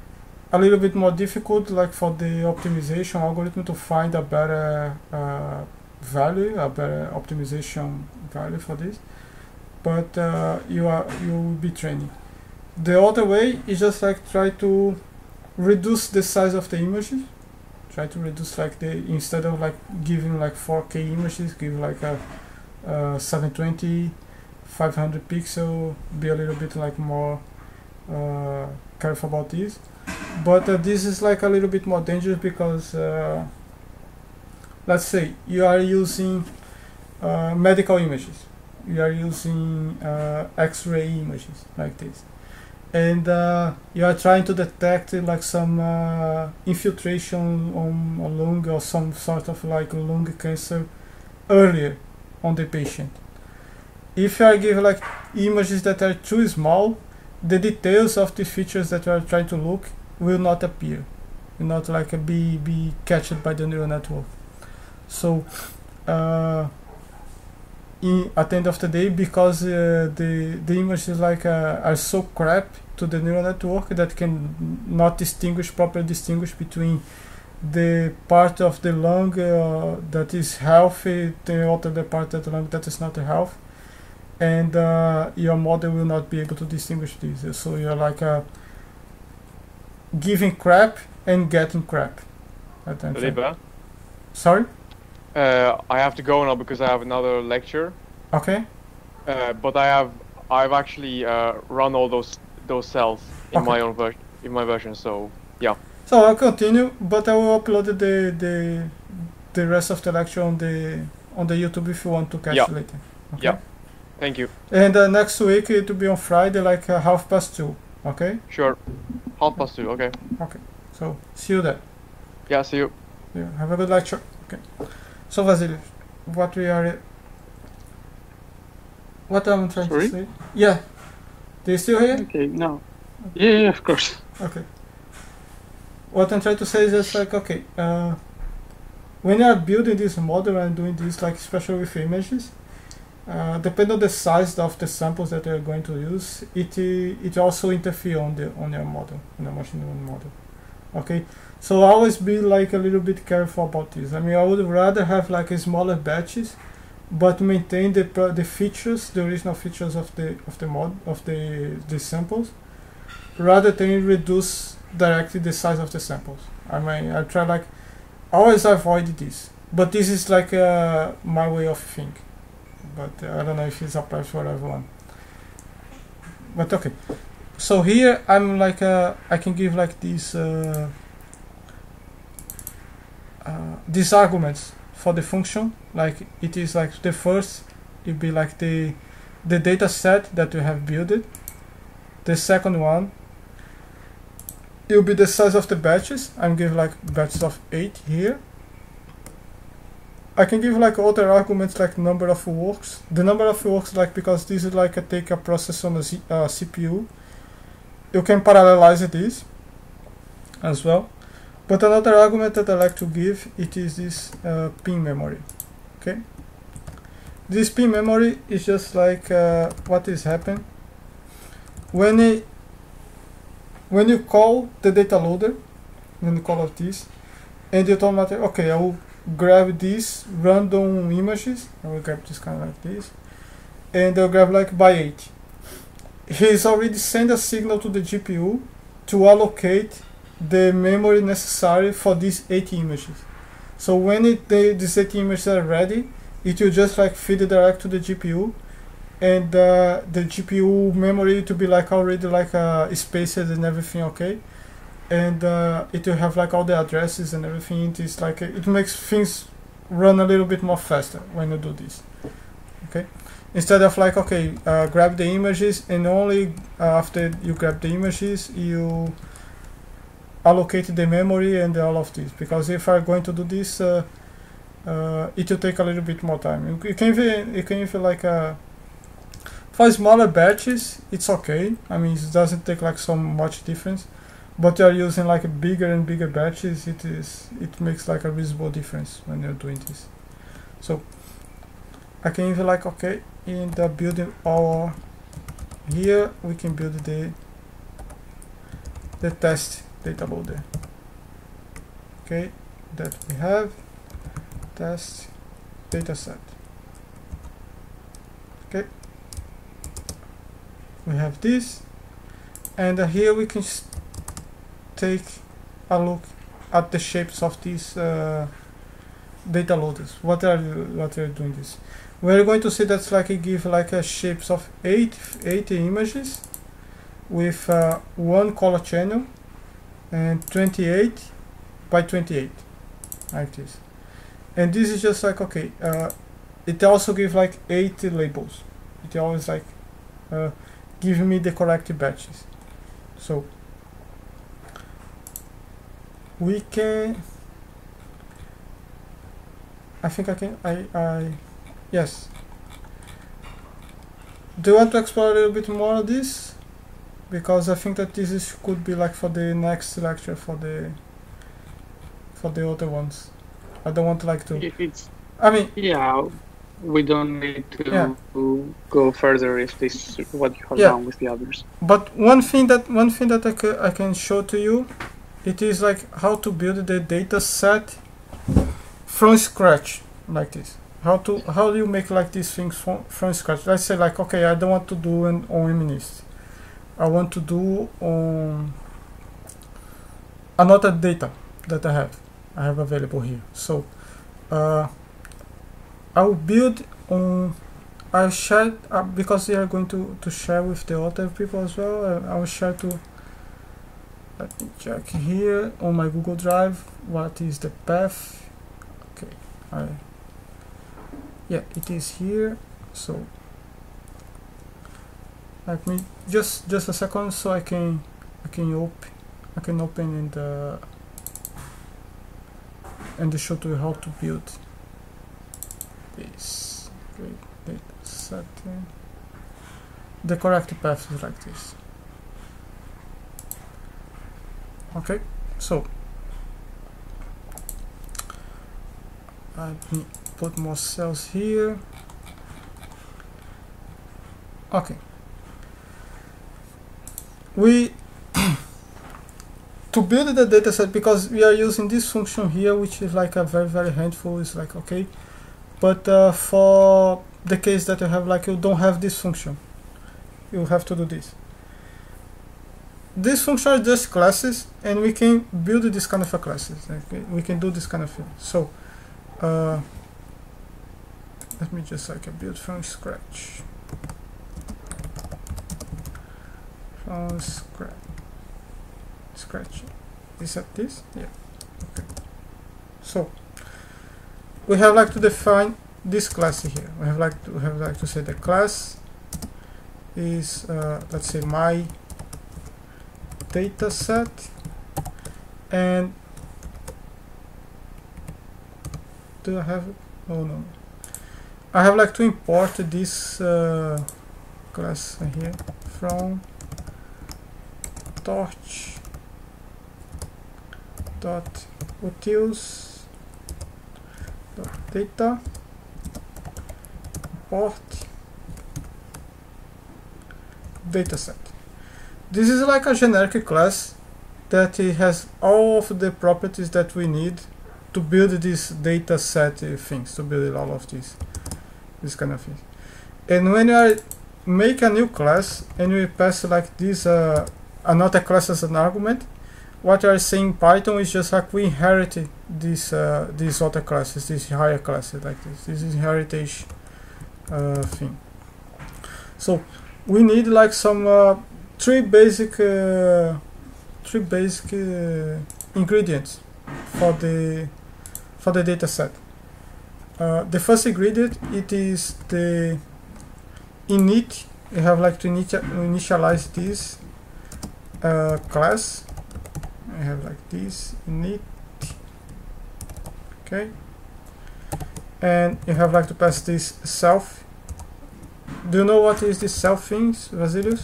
a little bit more difficult, like for the optimization algorithm, to find a better uh, value, a better optimization value for this. But uh, you are you will be training. The other way is just like try to reduce the size of the images. Try to reduce like the, instead of like giving like four K images, give like a uh, seven twenty, five hundred pixel. Be a little bit like more uh, careful about this. But uh, this is like a little bit more dangerous because uh, let's say you are using uh, medical images, you are using uh, X-ray images like this, and uh, you are trying to detect uh, like some uh, infiltration on a lung or some sort of like lung cancer earlier on the patient. If you are given like images that are too small, the details of the features that you are trying to look will not appear, will not like be be captured by the neural network. So uh, in, at the end of the day, because uh, the the images like uh, are so crap to the neural network that can not distinguish properly distinguish between the part of the lung uh, that is healthy, the other the part of the lung that is not healthy, and uh, your model will not be able to distinguish this. So you're like uh, giving crap and getting crap. Felipe? Sorry? Uh, I have to go now because I have another lecture. Okay. Uh, but I have I've actually uh, run all those those cells in Okay. my own version in my version. So Yeah. So I'll continue, but I will upload the the the rest of the lecture on the on the YouTube if you want to catch Yeah. later. Okay? Yeah. Thank you. And uh, next week it will be on Friday, like uh, half past two. Okay. Sure. Half past two. Okay. Okay. So see you there. Yeah. See you. Yeah. Have a good lecture. Okay. So Vasily, what we are, what I'm trying Sorry? to say? Yeah. Do you still here? Okay, no. Yeah, yeah, of course. Okay. What I'm trying to say is just like, okay, uh, when you are building this model and doing this, like especially with images, uh, depending on the size of the samples that you're going to use, it it also interfere on the on your model, on the machine learning model. Okay, so always be like a little bit careful about this. I mean, I would rather have like a smaller batches, but maintain the pro- the features, the original features of the of the mod of the the samples, rather than reduce directly the size of the samples. I mean, I try like always avoid this, but this is like uh, my way of thinking. But uh, I don't know if it's applies for everyone. But okay, so here I'm like uh, I can give like these uh, uh, these arguments for the function. Like it is like the first, it be like the the data set that we have built. The second one, it will be the size of the batches. I'm giving like batches of eight here. I can give like other arguments like number of works. The number of works, like because this is like a take a process on a Z, uh, C P U. You can parallelize this as well. But another argument that I like to give, it is this uh, pin memory. Okay. This pin memory is just like uh, what is happening when it when you call the data loader, when you call of this, and you tell me, okay, I will grab these random images. I will grab this kind of like this, and I'll grab like by eight. He's already sent a signal to the G P U to allocate the memory necessary for these eight images. So when it, the, these eight images are ready, it will just like feed it direct to the G P U, and uh, the G P U memory to be like already like uh, spaced and everything okay, and uh, it will have like all the addresses and everything. It is like it makes things run a little bit more faster when you do this. Okay, instead of like okay, uh, grab the images and only uh, after you grab the images you allocate the memory and all of this. Because if I'm going to do this, uh, uh, it will take a little bit more time. You, you can even you can even like uh, for smaller batches, it's okay. I mean, it doesn't take like so much difference. But you are using like a bigger and bigger batches, it is it makes like a visible difference when you're doing this. So I can even like okay, in the building our here we can build the the test data loader. Okay, that we have test data set. Okay, we have this, and uh, here we can take a look at the shapes of these uh, data loaders. What are what are doing this? We're going to see that's like it give like a shapes of eight eighty images with uh, one color channel and twenty-eight by twenty-eight like this. And this is just like okay. Uh, it also gives like eight labels. It always like uh, give me the correct batches. So we can. I think I can. I. I. Yes. Do you want to explore a little bit more of this? Because I think that this is, could be like for the next lecture for the for the other ones. I don't want to like to. If it's I mean. yeah, we don't need to Yeah. go further if this is what you have Yeah. done with the others. But one thing that one thing that I, ca I can show to you, it is like how to build the data set from scratch like this. How to how do you make like these things from, from scratch? Let's say like okay, I don't want to do an on MNIST. I want to do on another data that I have I have available here. So uh, I will build on. I'll share uh, because they are going to to share with the other people as well. Uh, I will share to let me check here on my Google Drive what is the path. Okay, I yeah, it is here. So let me just just a second so I can I can open I can open in the and show to you how to build this great data setting. The correct path is like this. Okay, so let me put more cells here. Okay, we to build the dataset, because we are using this function here, which is like a very very handful, is like okay, but uh, for the case that you have like you don't have this function, you have to do this. These functions are just classes, and we can build this kind of a classes. Okay? We can do this kind of thing. So uh, let me just like build from scratch. From scratch. Scratch. Is that this? Yeah. Okay. So we have like to define this class here. We have like to we have like to say the class is uh, let's say my data set, and do I have oh no I have like to import this uh, class here from torch dot utils dot data import dataset. This is like a generic class that it has all of the properties that we need to build this data set things, to build all of these this kind of things. And when you make a new class and we pass like this uh, another class as an argument, what you are saying in Python is just like we inherit this uh, these other classes, these higher classes like this. This is heritage uh, thing. So we need like some uh, three basic uh, three basic uh, ingredients for the for the data set. Uh, the first ingredient, it is the init. You have like to initi initialize this uh, class. I have like this init, okay, and you have like to pass this self. Do you know what is this self things, Vasilius?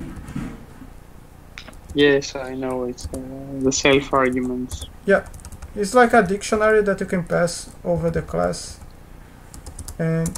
Yes, I know. It's uh, the self arguments. Yeah, it's like a dictionary that you can pass over the class, and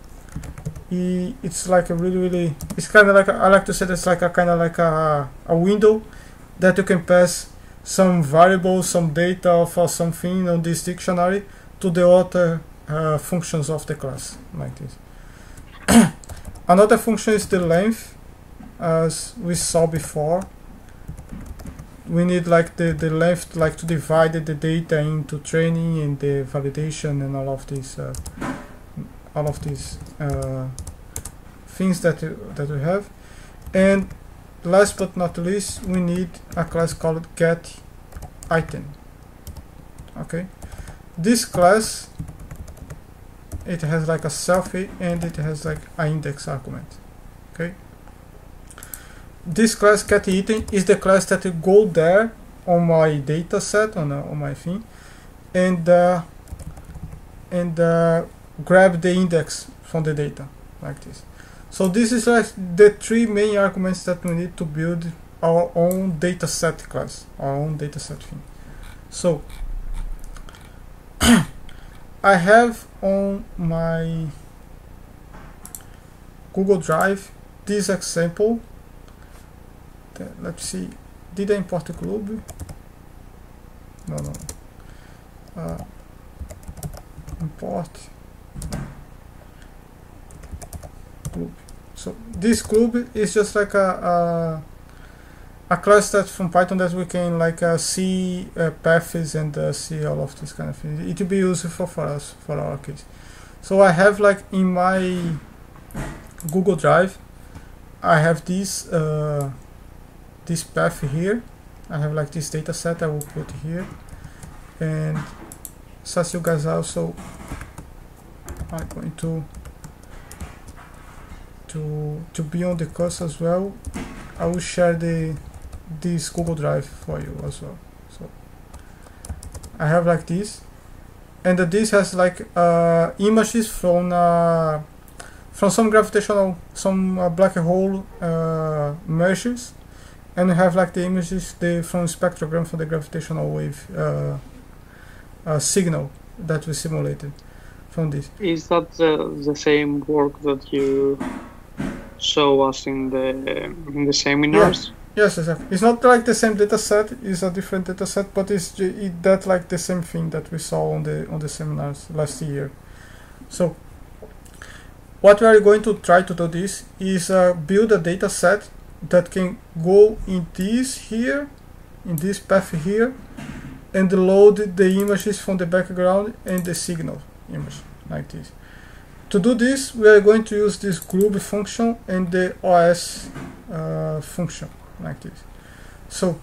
it's like a really really. It's kind of like a, I like to say it's like a kind of like a a window that you can pass some variables, some data for something on this dictionary to the other uh, functions of the class, like this. Another function is the length, as we saw before. We need like the, the length like to divide the data into training and the validation and all of these uh, all of these uh, things that, that we have. And last but not least, we need a class called get item. Okay, this class, it has like a selfie and it has like an index argument. Okay, this class get item is the class that will go there on my data set, on, uh, on my thing, and uh, and uh, grab the index from the data like this. So this is like the three main arguments that we need to build our own dataset class, our own dataset thing. So I have on my Google Drive this example. The, let's see, did I import the glue? No, no. Uh, import glue. So this glue is just like a, a a class that from Python that we can like uh, see uh, paths and uh, see all of this kind of things. It will be useful for us for our case. So I have like in my Google Drive, I have this uh, this path here I have like this data set I will put here, and since you guys also are going to to to be on the course as well, I will share the this Google Drive for you as well. So I have like this, and uh, this has like uh, images from uh, from some gravitational, some uh, black hole uh, meshes, and we have like the images the from spectrogram from the gravitational wave uh, uh, signal that we simulated from this. Is that the, the same work that you show us in the in the seminars? Yeah. Yes, exactly. It's not like the same data set; it's a different data set, but it's it, that like the same thing that we saw on the on the seminars last year. So, what we are going to try to do this is uh, build a data set that can go in this here, in this path here, and load the images from the background and the signal image like this. To do this, we are going to use this gloob function and the O S uh, function like this. So,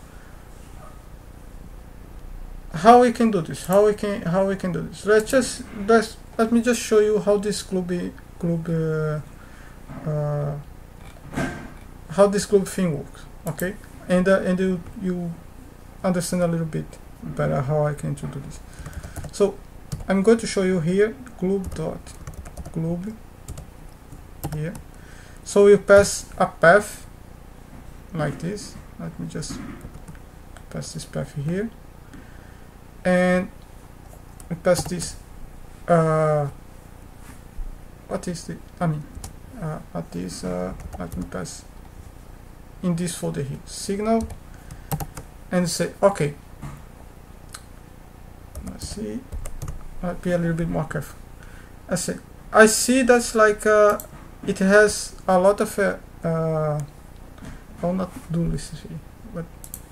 how we can do this? How we can how we can do this? Let's just let's let me just show you how this gloob gloob uh, uh, how this gloob thing works. Okay, and uh, and you you understand a little bit better how I can to do this. So, I'm going to show you here gloob dot gloob here. So you pass a path like this. Let me just pass this path here, and we pass this. Uh, what is the? I mean, uh, at this. Uh, let me pass in this folder here signal, and say okay. Let's see. I'll be a little bit more careful. I say. I see that's like uh, it has a lot of uh, uh, I'll not do this here, but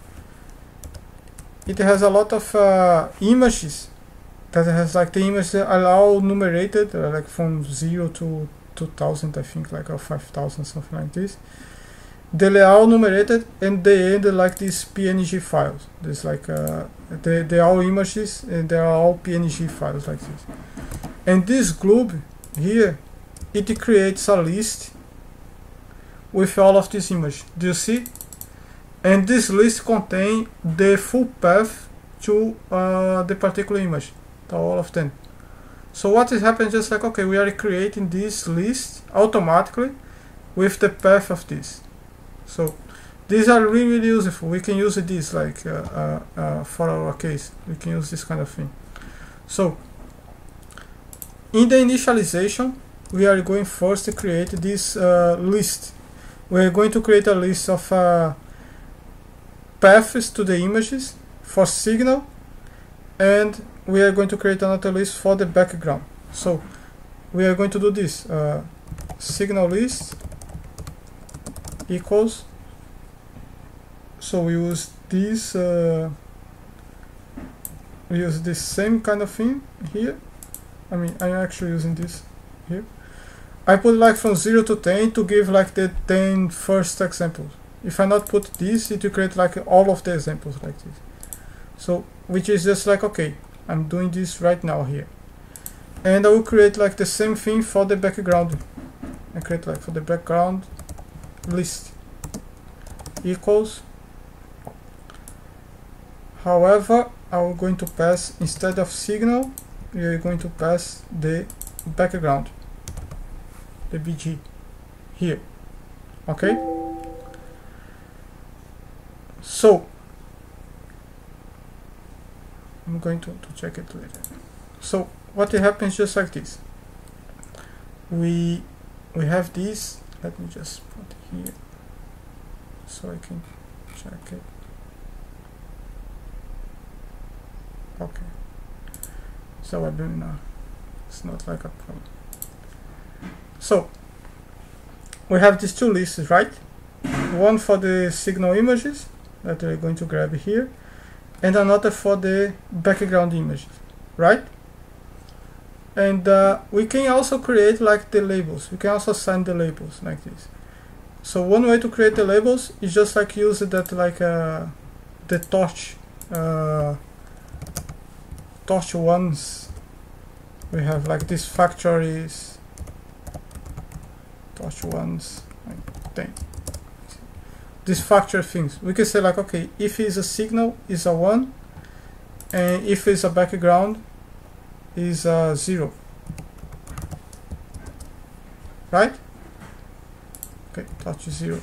it has a lot of uh, images that has like the images are all numerated uh, like from zero to two thousand, I think, like or five thousand, something like this. They are all numerated and they end like these P N G files. There's like uh, they they are all images and they are all P N G files like this. And this gloob here, it creates a list with all of this image. Do you see? And this list contains the full path to uh, the particular image, all of them. So what is happening? Just like okay, we are creating this list automatically with the path of this. So these are really, really useful. We can use this like uh, uh, uh, for our case. We can use this kind of thing. So in the initialization, we are going first to create this uh, list. We are going to create a list of uh, paths to the images for signal, and we are going to create another list for the background. So we are going to do this uh, signal list equals. So we use this. Uh, we use this same kind of thing here. I mean, I'm actually using this here. I put like from zero to ten to give like the ten first examples. If I not put this, it will create like all of the examples like this. So, which is just like, okay, I'm doing this right now here. And I will create like the same thing for the background. I create like for the background list equals. However, I'm going to pass, instead of signal, we are going to pass the background, the B G here. Okay, so I'm going to, to check it later. So what happens just like this, we we have this. Let me just put it here so I can check it. Okay, so we're doing now. It's not like a problem. So we have these two lists, right? One for the signal images that we're going to grab here, and another for the background images, right? And uh, we can also create like the labels. We can also assign the labels like this. So one way to create the labels is just like use that like uh, the torch uh, torch ones, we have like this factories torch ones, like thing. These factory things. We can say like, okay, if it's a signal, is a one, and if it's a background, is a zero. Right? Okay, torch zeros.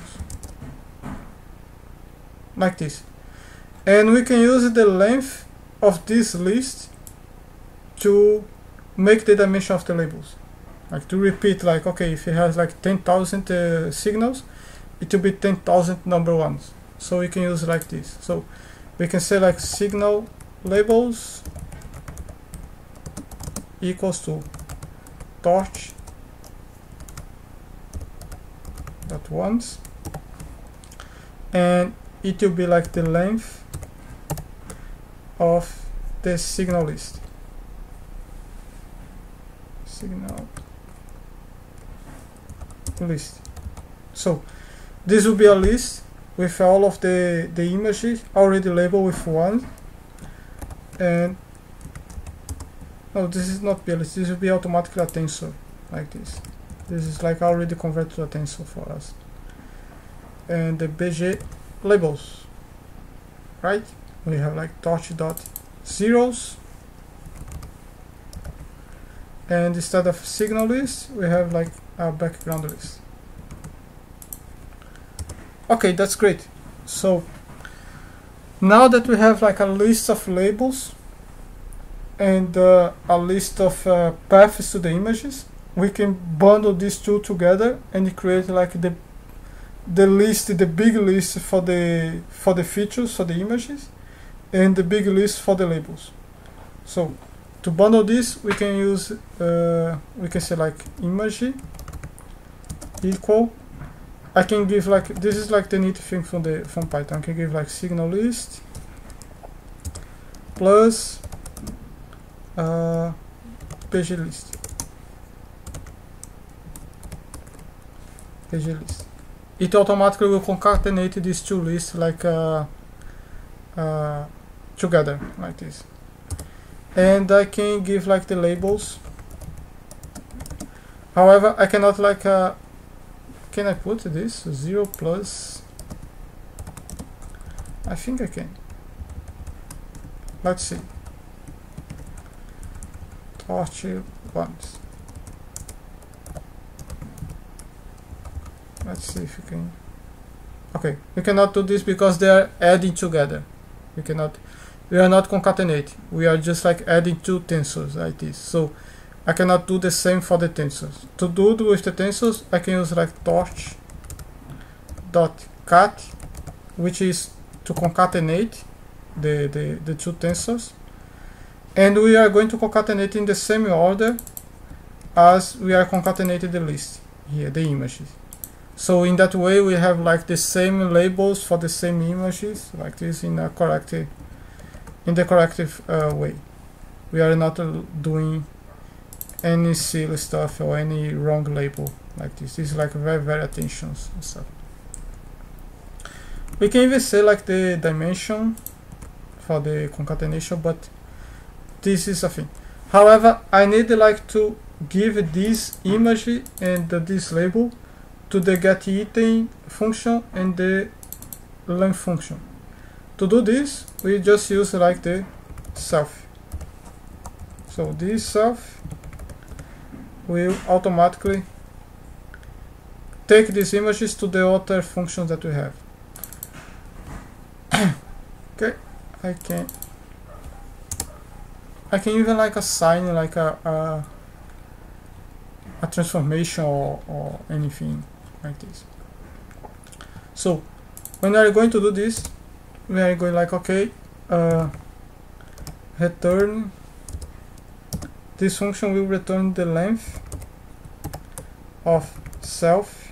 Like this. And we can use the length of this list to make the dimension of the labels. Like to repeat, like, okay, if it has like ten thousand uh, signals, it will be ten thousand number ones. So we can use like this. So we can say like signal labels equals to torch dot ones, and it will be like the length of the signal list. Signal list. So this will be a list with all of the the images already labeled with one, and no, this is not be a list. This will be automatically a tensor, like this. This is like already converted to a tensor for us. And the B G labels, right? We have like torch dot zeros, and instead of signal list, we have like a background list. Okay, that's great. So now that we have like a list of labels and uh, a list of uh, paths to the images, we can bundle these two together and create like the the list, the big list for the for the features, for the images, and the big list for the labels. So to bundle this, we can use uh, we can say like image equal. I can give like, this is like the neat thing from the from Python. I can give like signal list plus uh, page list. Page list. It automatically will concatenate these two lists like uh, uh, together like this. And I can give like the labels. However, I cannot like uh, can I put this zero plus? I think I can. Let's see. Torch ones. Let's see if we can. Okay, we cannot do this because they are adding together. We cannot. We are not concatenate. We are just like adding two tensors like this. So I cannot do the same for the tensors. To do it with the tensors, I can use like torch dot cat, which is to concatenate the, the, the two tensors. And we are going to concatenate in the same order as we are concatenating the list here, the images. So in that way, we have like the same labels for the same images, like this in a correct, in the corrective uh, way. We are not uh, doing any silly stuff or any wrong label like this. This is like very very attentions and stuff. We can even say like the dimension for the concatenation, but this is a thing. However, I need like to give this image and uh, this label to the getItem function and the length function. To do this, we just use like the self. So this self will automatically take these images to the other functions that we have. Okay, I can I can even like assign like a a, a transformation or, or anything like this. So when we are going to do this, we are going like, okay, uh, return. This function will return the length of self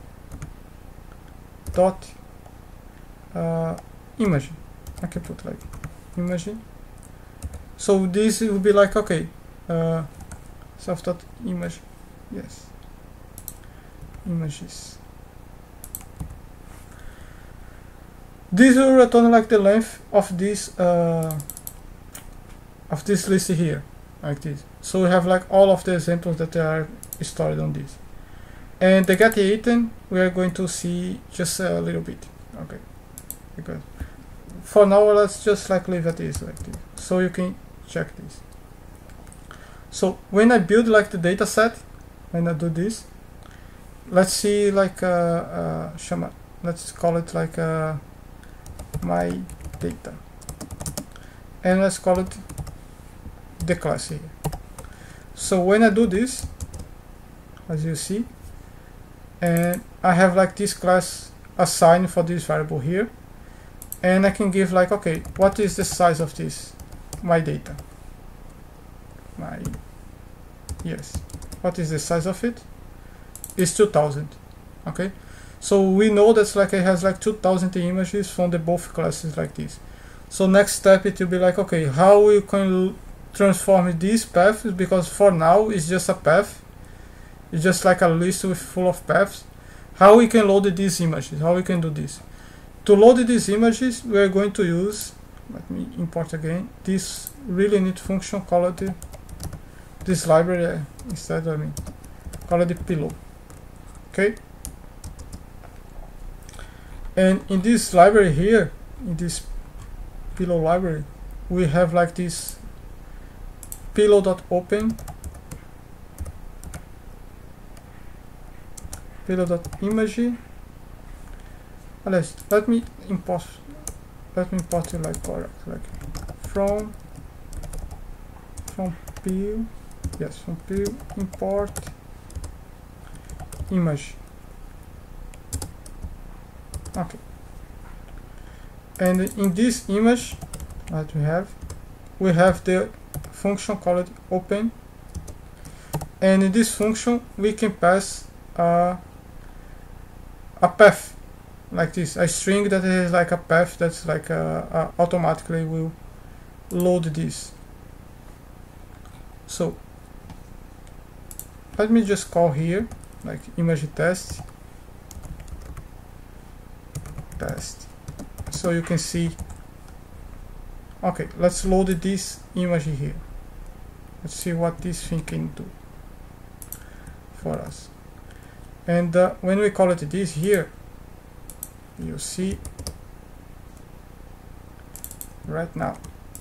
dot uh, image. I can put like image. So this will be like, okay, uh, self dot image. Yes, images. this will return like the length of this uh, of this list here, like this. So we have like all of the examples that are stored on this. And the get item we are going to see just a little bit, okay? Because for now let's just like leave it as like this, so you can check this. So when I build like the data set, when I do this, let's see like uh, uh, Shama, let's call it like uh, my data, and let's call it the class here. So when I do this, as you see, and I have like this class assigned for this variable here, and I can give like, okay, what is the size of this my data? My yes, what is the size of it? It's two thousand. Okay, so we know that's like it has like two thousand images from the both classes like this. So next step it will be like, okay, how we can transform these paths, because for now it's just a path, it's just like a list with full of paths. How we can load these images, how we can do this. To load these images, we are going to use, let me import again, this really neat function called the, this library uh, instead, I mean, call it the pillow. Okay? And in this library here, in this pillow library, we have like this pillow.open, pillow.image. Let's let me import let me import it like correct, like from from pill, yes, from pill import image. Okay, and in this image that we have, we have the function called open, and in this function we can pass uh, a path like this, a string that is like a path that's like uh, uh, automatically will load this. So let me just call here like image test test, so you can see. Okay, let's load this image here. Let's see what this thing can do for us. And uh, when we call it this here, you see right now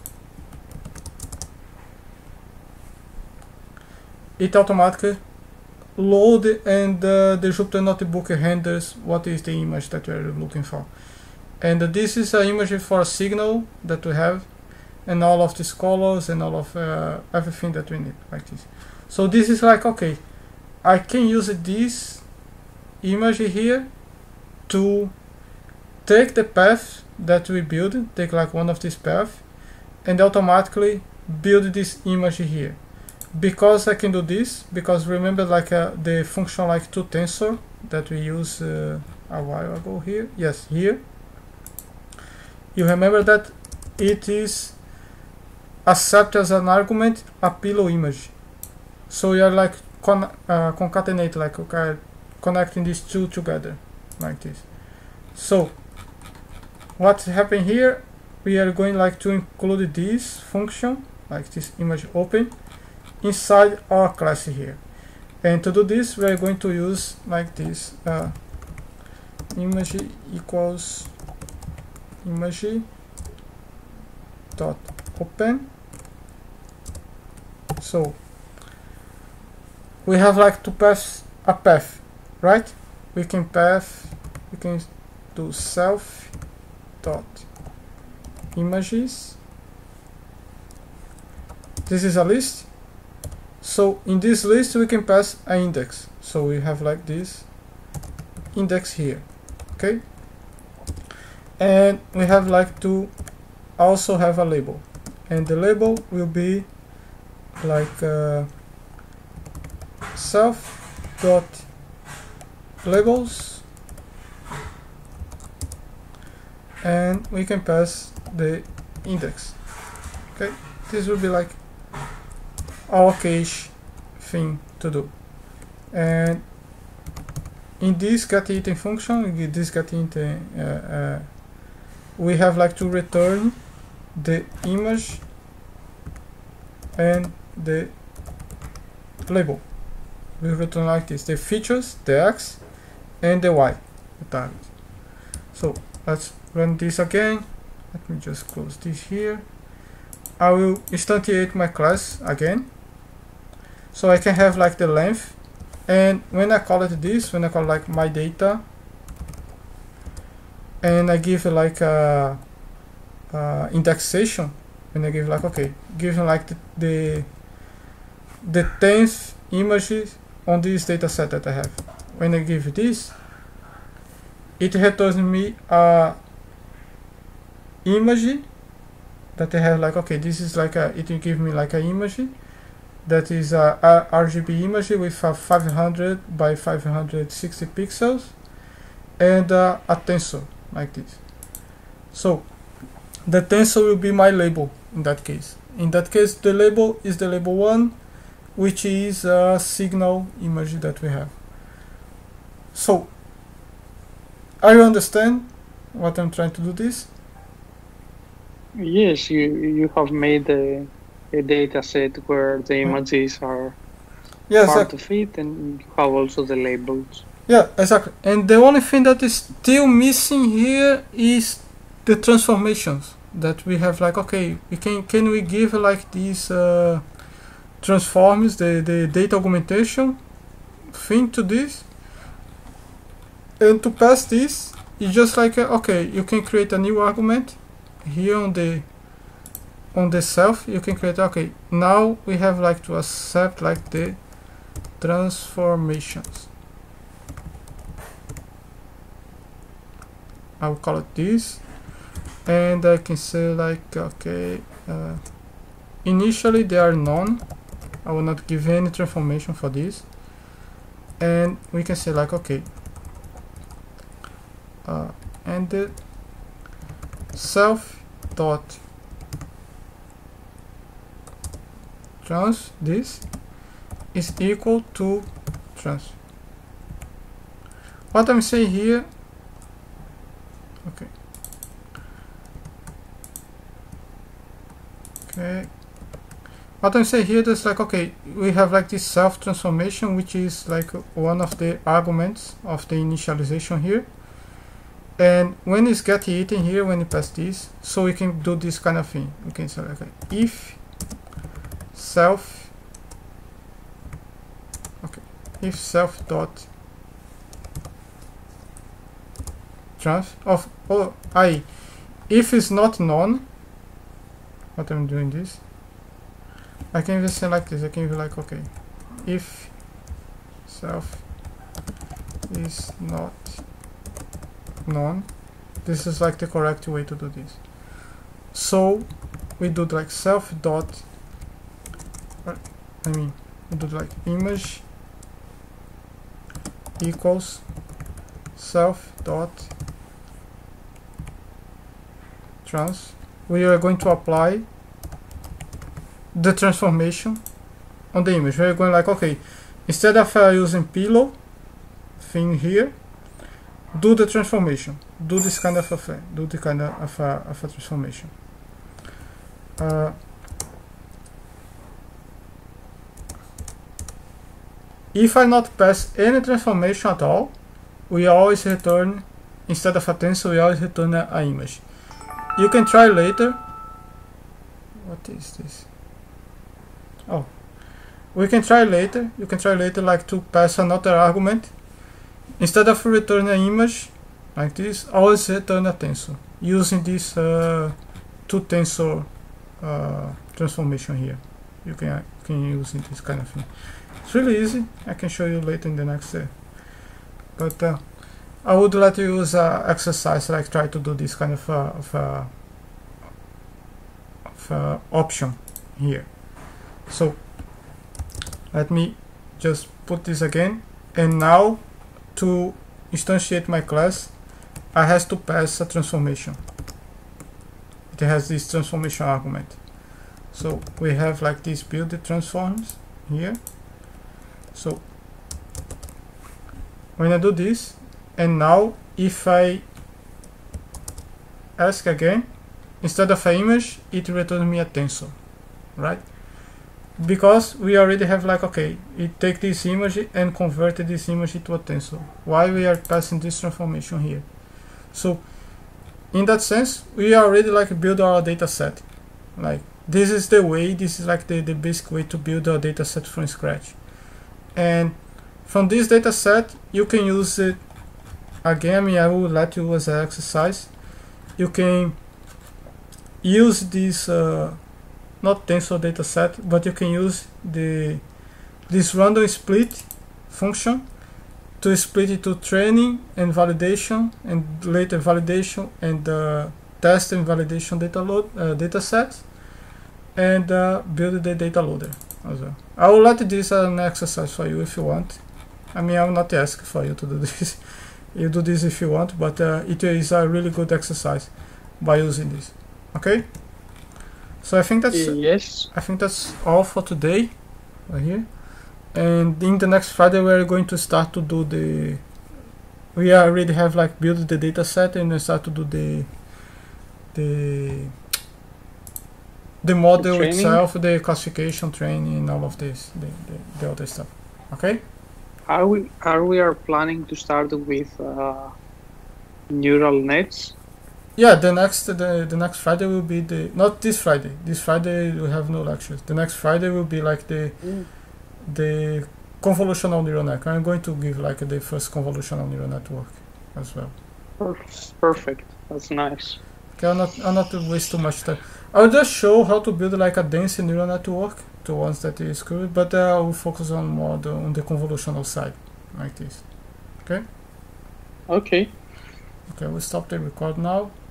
it automatically load, and uh, the Jupyter Notebook renders what is the image that we are looking for. And uh, this is an image for a signal that we have, and all of these colors and all of uh, everything that we need like this. So this is like, okay, I can use this image here to take the path that we build, take like one of these paths, and automatically build this image here. Because I can do this, because remember like uh, the function like toTensor that we used uh, a while ago here, yes, here, you remember that it is accept as an argument a pillow image. So you are like con uh, concatenate, like okay, connecting these two together like this. So what's happening here, we are going like to include this function like this image open inside our class here. And to do this, we are going to use like this uh, image equals image dot open. So we have like to pass a path, right? We can path, we can do self dot images. This is a list. So in this list we can pass an index. So we have like this index here, okay? And we have like to also have a label, and the label will be like uh, self dot labels, and we can pass the index. Okay, this will be like our cache thing to do. And in this getItem function, this getItem uh, uh, we have like to return the image and the label. We return like this, the features, the X and the Y, the target. So let's run this again. Let me just close this here. I will instantiate my class again, so I can have like the length, and when I call it this, when I call like my data, and I give like a, a indexation, when I give like okay, give like the the, the tenth images on this data set that I have. When I give this, it returns me a image that I have like okay, this is like a, it will give me like an image that is a, a R G B image with a five hundred by five hundred sixty pixels and uh, a tensor like this. So the tensor will be my label in that case. In that case, the label is the label one, which is a signal image that we have. So are you understand what I'm trying to do this? Yes, you you have made a, a data set where the images are Yes, part exactly. of it, and you have also the labels. Yeah, exactly. And the only thing that is still missing here is the transformations that we have. Like, okay, we can can we give like these uh, transforms, the the data augmentation thing to this, and to pass this, it's just like uh, okay, you can create a new argument here on the on the self. You can create okay. Now we have like to accept like the transformations. I'll call it this, and I can say like okay, uh, initially they are none. I will not give any transformation for this, and we can say like okay, uh, and the self dot trans this is equal to trans. What I'm saying here, okay, okay. What I'm saying here is like okay, we have like this self transformation, which is like one of the arguments of the initialization here. And when it's get eaten here, when you pass this, so we can do this kind of thing. We can say okay, if self, okay, if self dot trans of oh I, if it's not none, what I'm doing this, I can even say like this. I can even like okay, if self is not none, this is like the correct way to do this. So we do like self dot, I mean we do like image equals self dot trans. We are going to apply the transformation on the image. We are going like okay, instead of uh, using pillow thing here, do the transformation, do this kind of a do the kind of, of, a, of a transformation. Uh, if I not pass any transformation at all, we always return, instead of a tensor, we always return an image. You can try later. What is this? Oh, we can try later. You can try later like to pass another argument. Instead of return an image like this, always return a tensor using this uh, two tensor uh, transformation here. You can uh, can use it, this kind of thing. It's really easy. I can show you later in the next step. But uh, I would let you use uh, exercise like try to do this kind of, uh, of, uh, of uh, option here. So let me just put this again, and now to instantiate my class, I has to pass a transformation. It has this transformation argument. So we have like this build the transforms here. So when I do this, and now if I ask again, instead of an image, it returns me a tensor, right? Because we already have like, okay, it take this image and converted this image into a tensor. Why we are passing this transformation here? So in that sense, we already like build our data set. Like this is the way, this is like the, the basic way to build a data set from scratch. And from this data set, you can use it again. I mean, I will let you as an exercise. You can use this uh, not tensor data set, but you can use the this random split function to split it to training and validation and later validation and uh, test and validation data load uh, data sets, and uh, build the data loader as well. I will let this as an exercise for you if you want. I mean, I will not ask for you to do this. You do this if you want, but uh, it is a really good exercise by using this. Okay. So I think that's yes. I think that's all for today, right here. And in the next Friday we are going to start to do the. We already have like built the data set and we start to do the the the model The itself, the classification, training, and all of this, the, the, the other stuff. Okay. Are we are we are planning to start with uh, neural nets? Yeah, the next the, the next Friday will be the not this Friday. This Friday we have no lectures. The next Friday will be like the Mm. the convolutional neural network. I'm going to give like the first convolutional neural network as well. Perf- Perfect. That's nice. Okay, I'll not I'll not waste too much time. I'll just show how to build like a dense neural network, the ones that is good, but uh, I will focus on more the, on the convolutional side, like this. Okay. Okay. Okay, we'll stop the record now.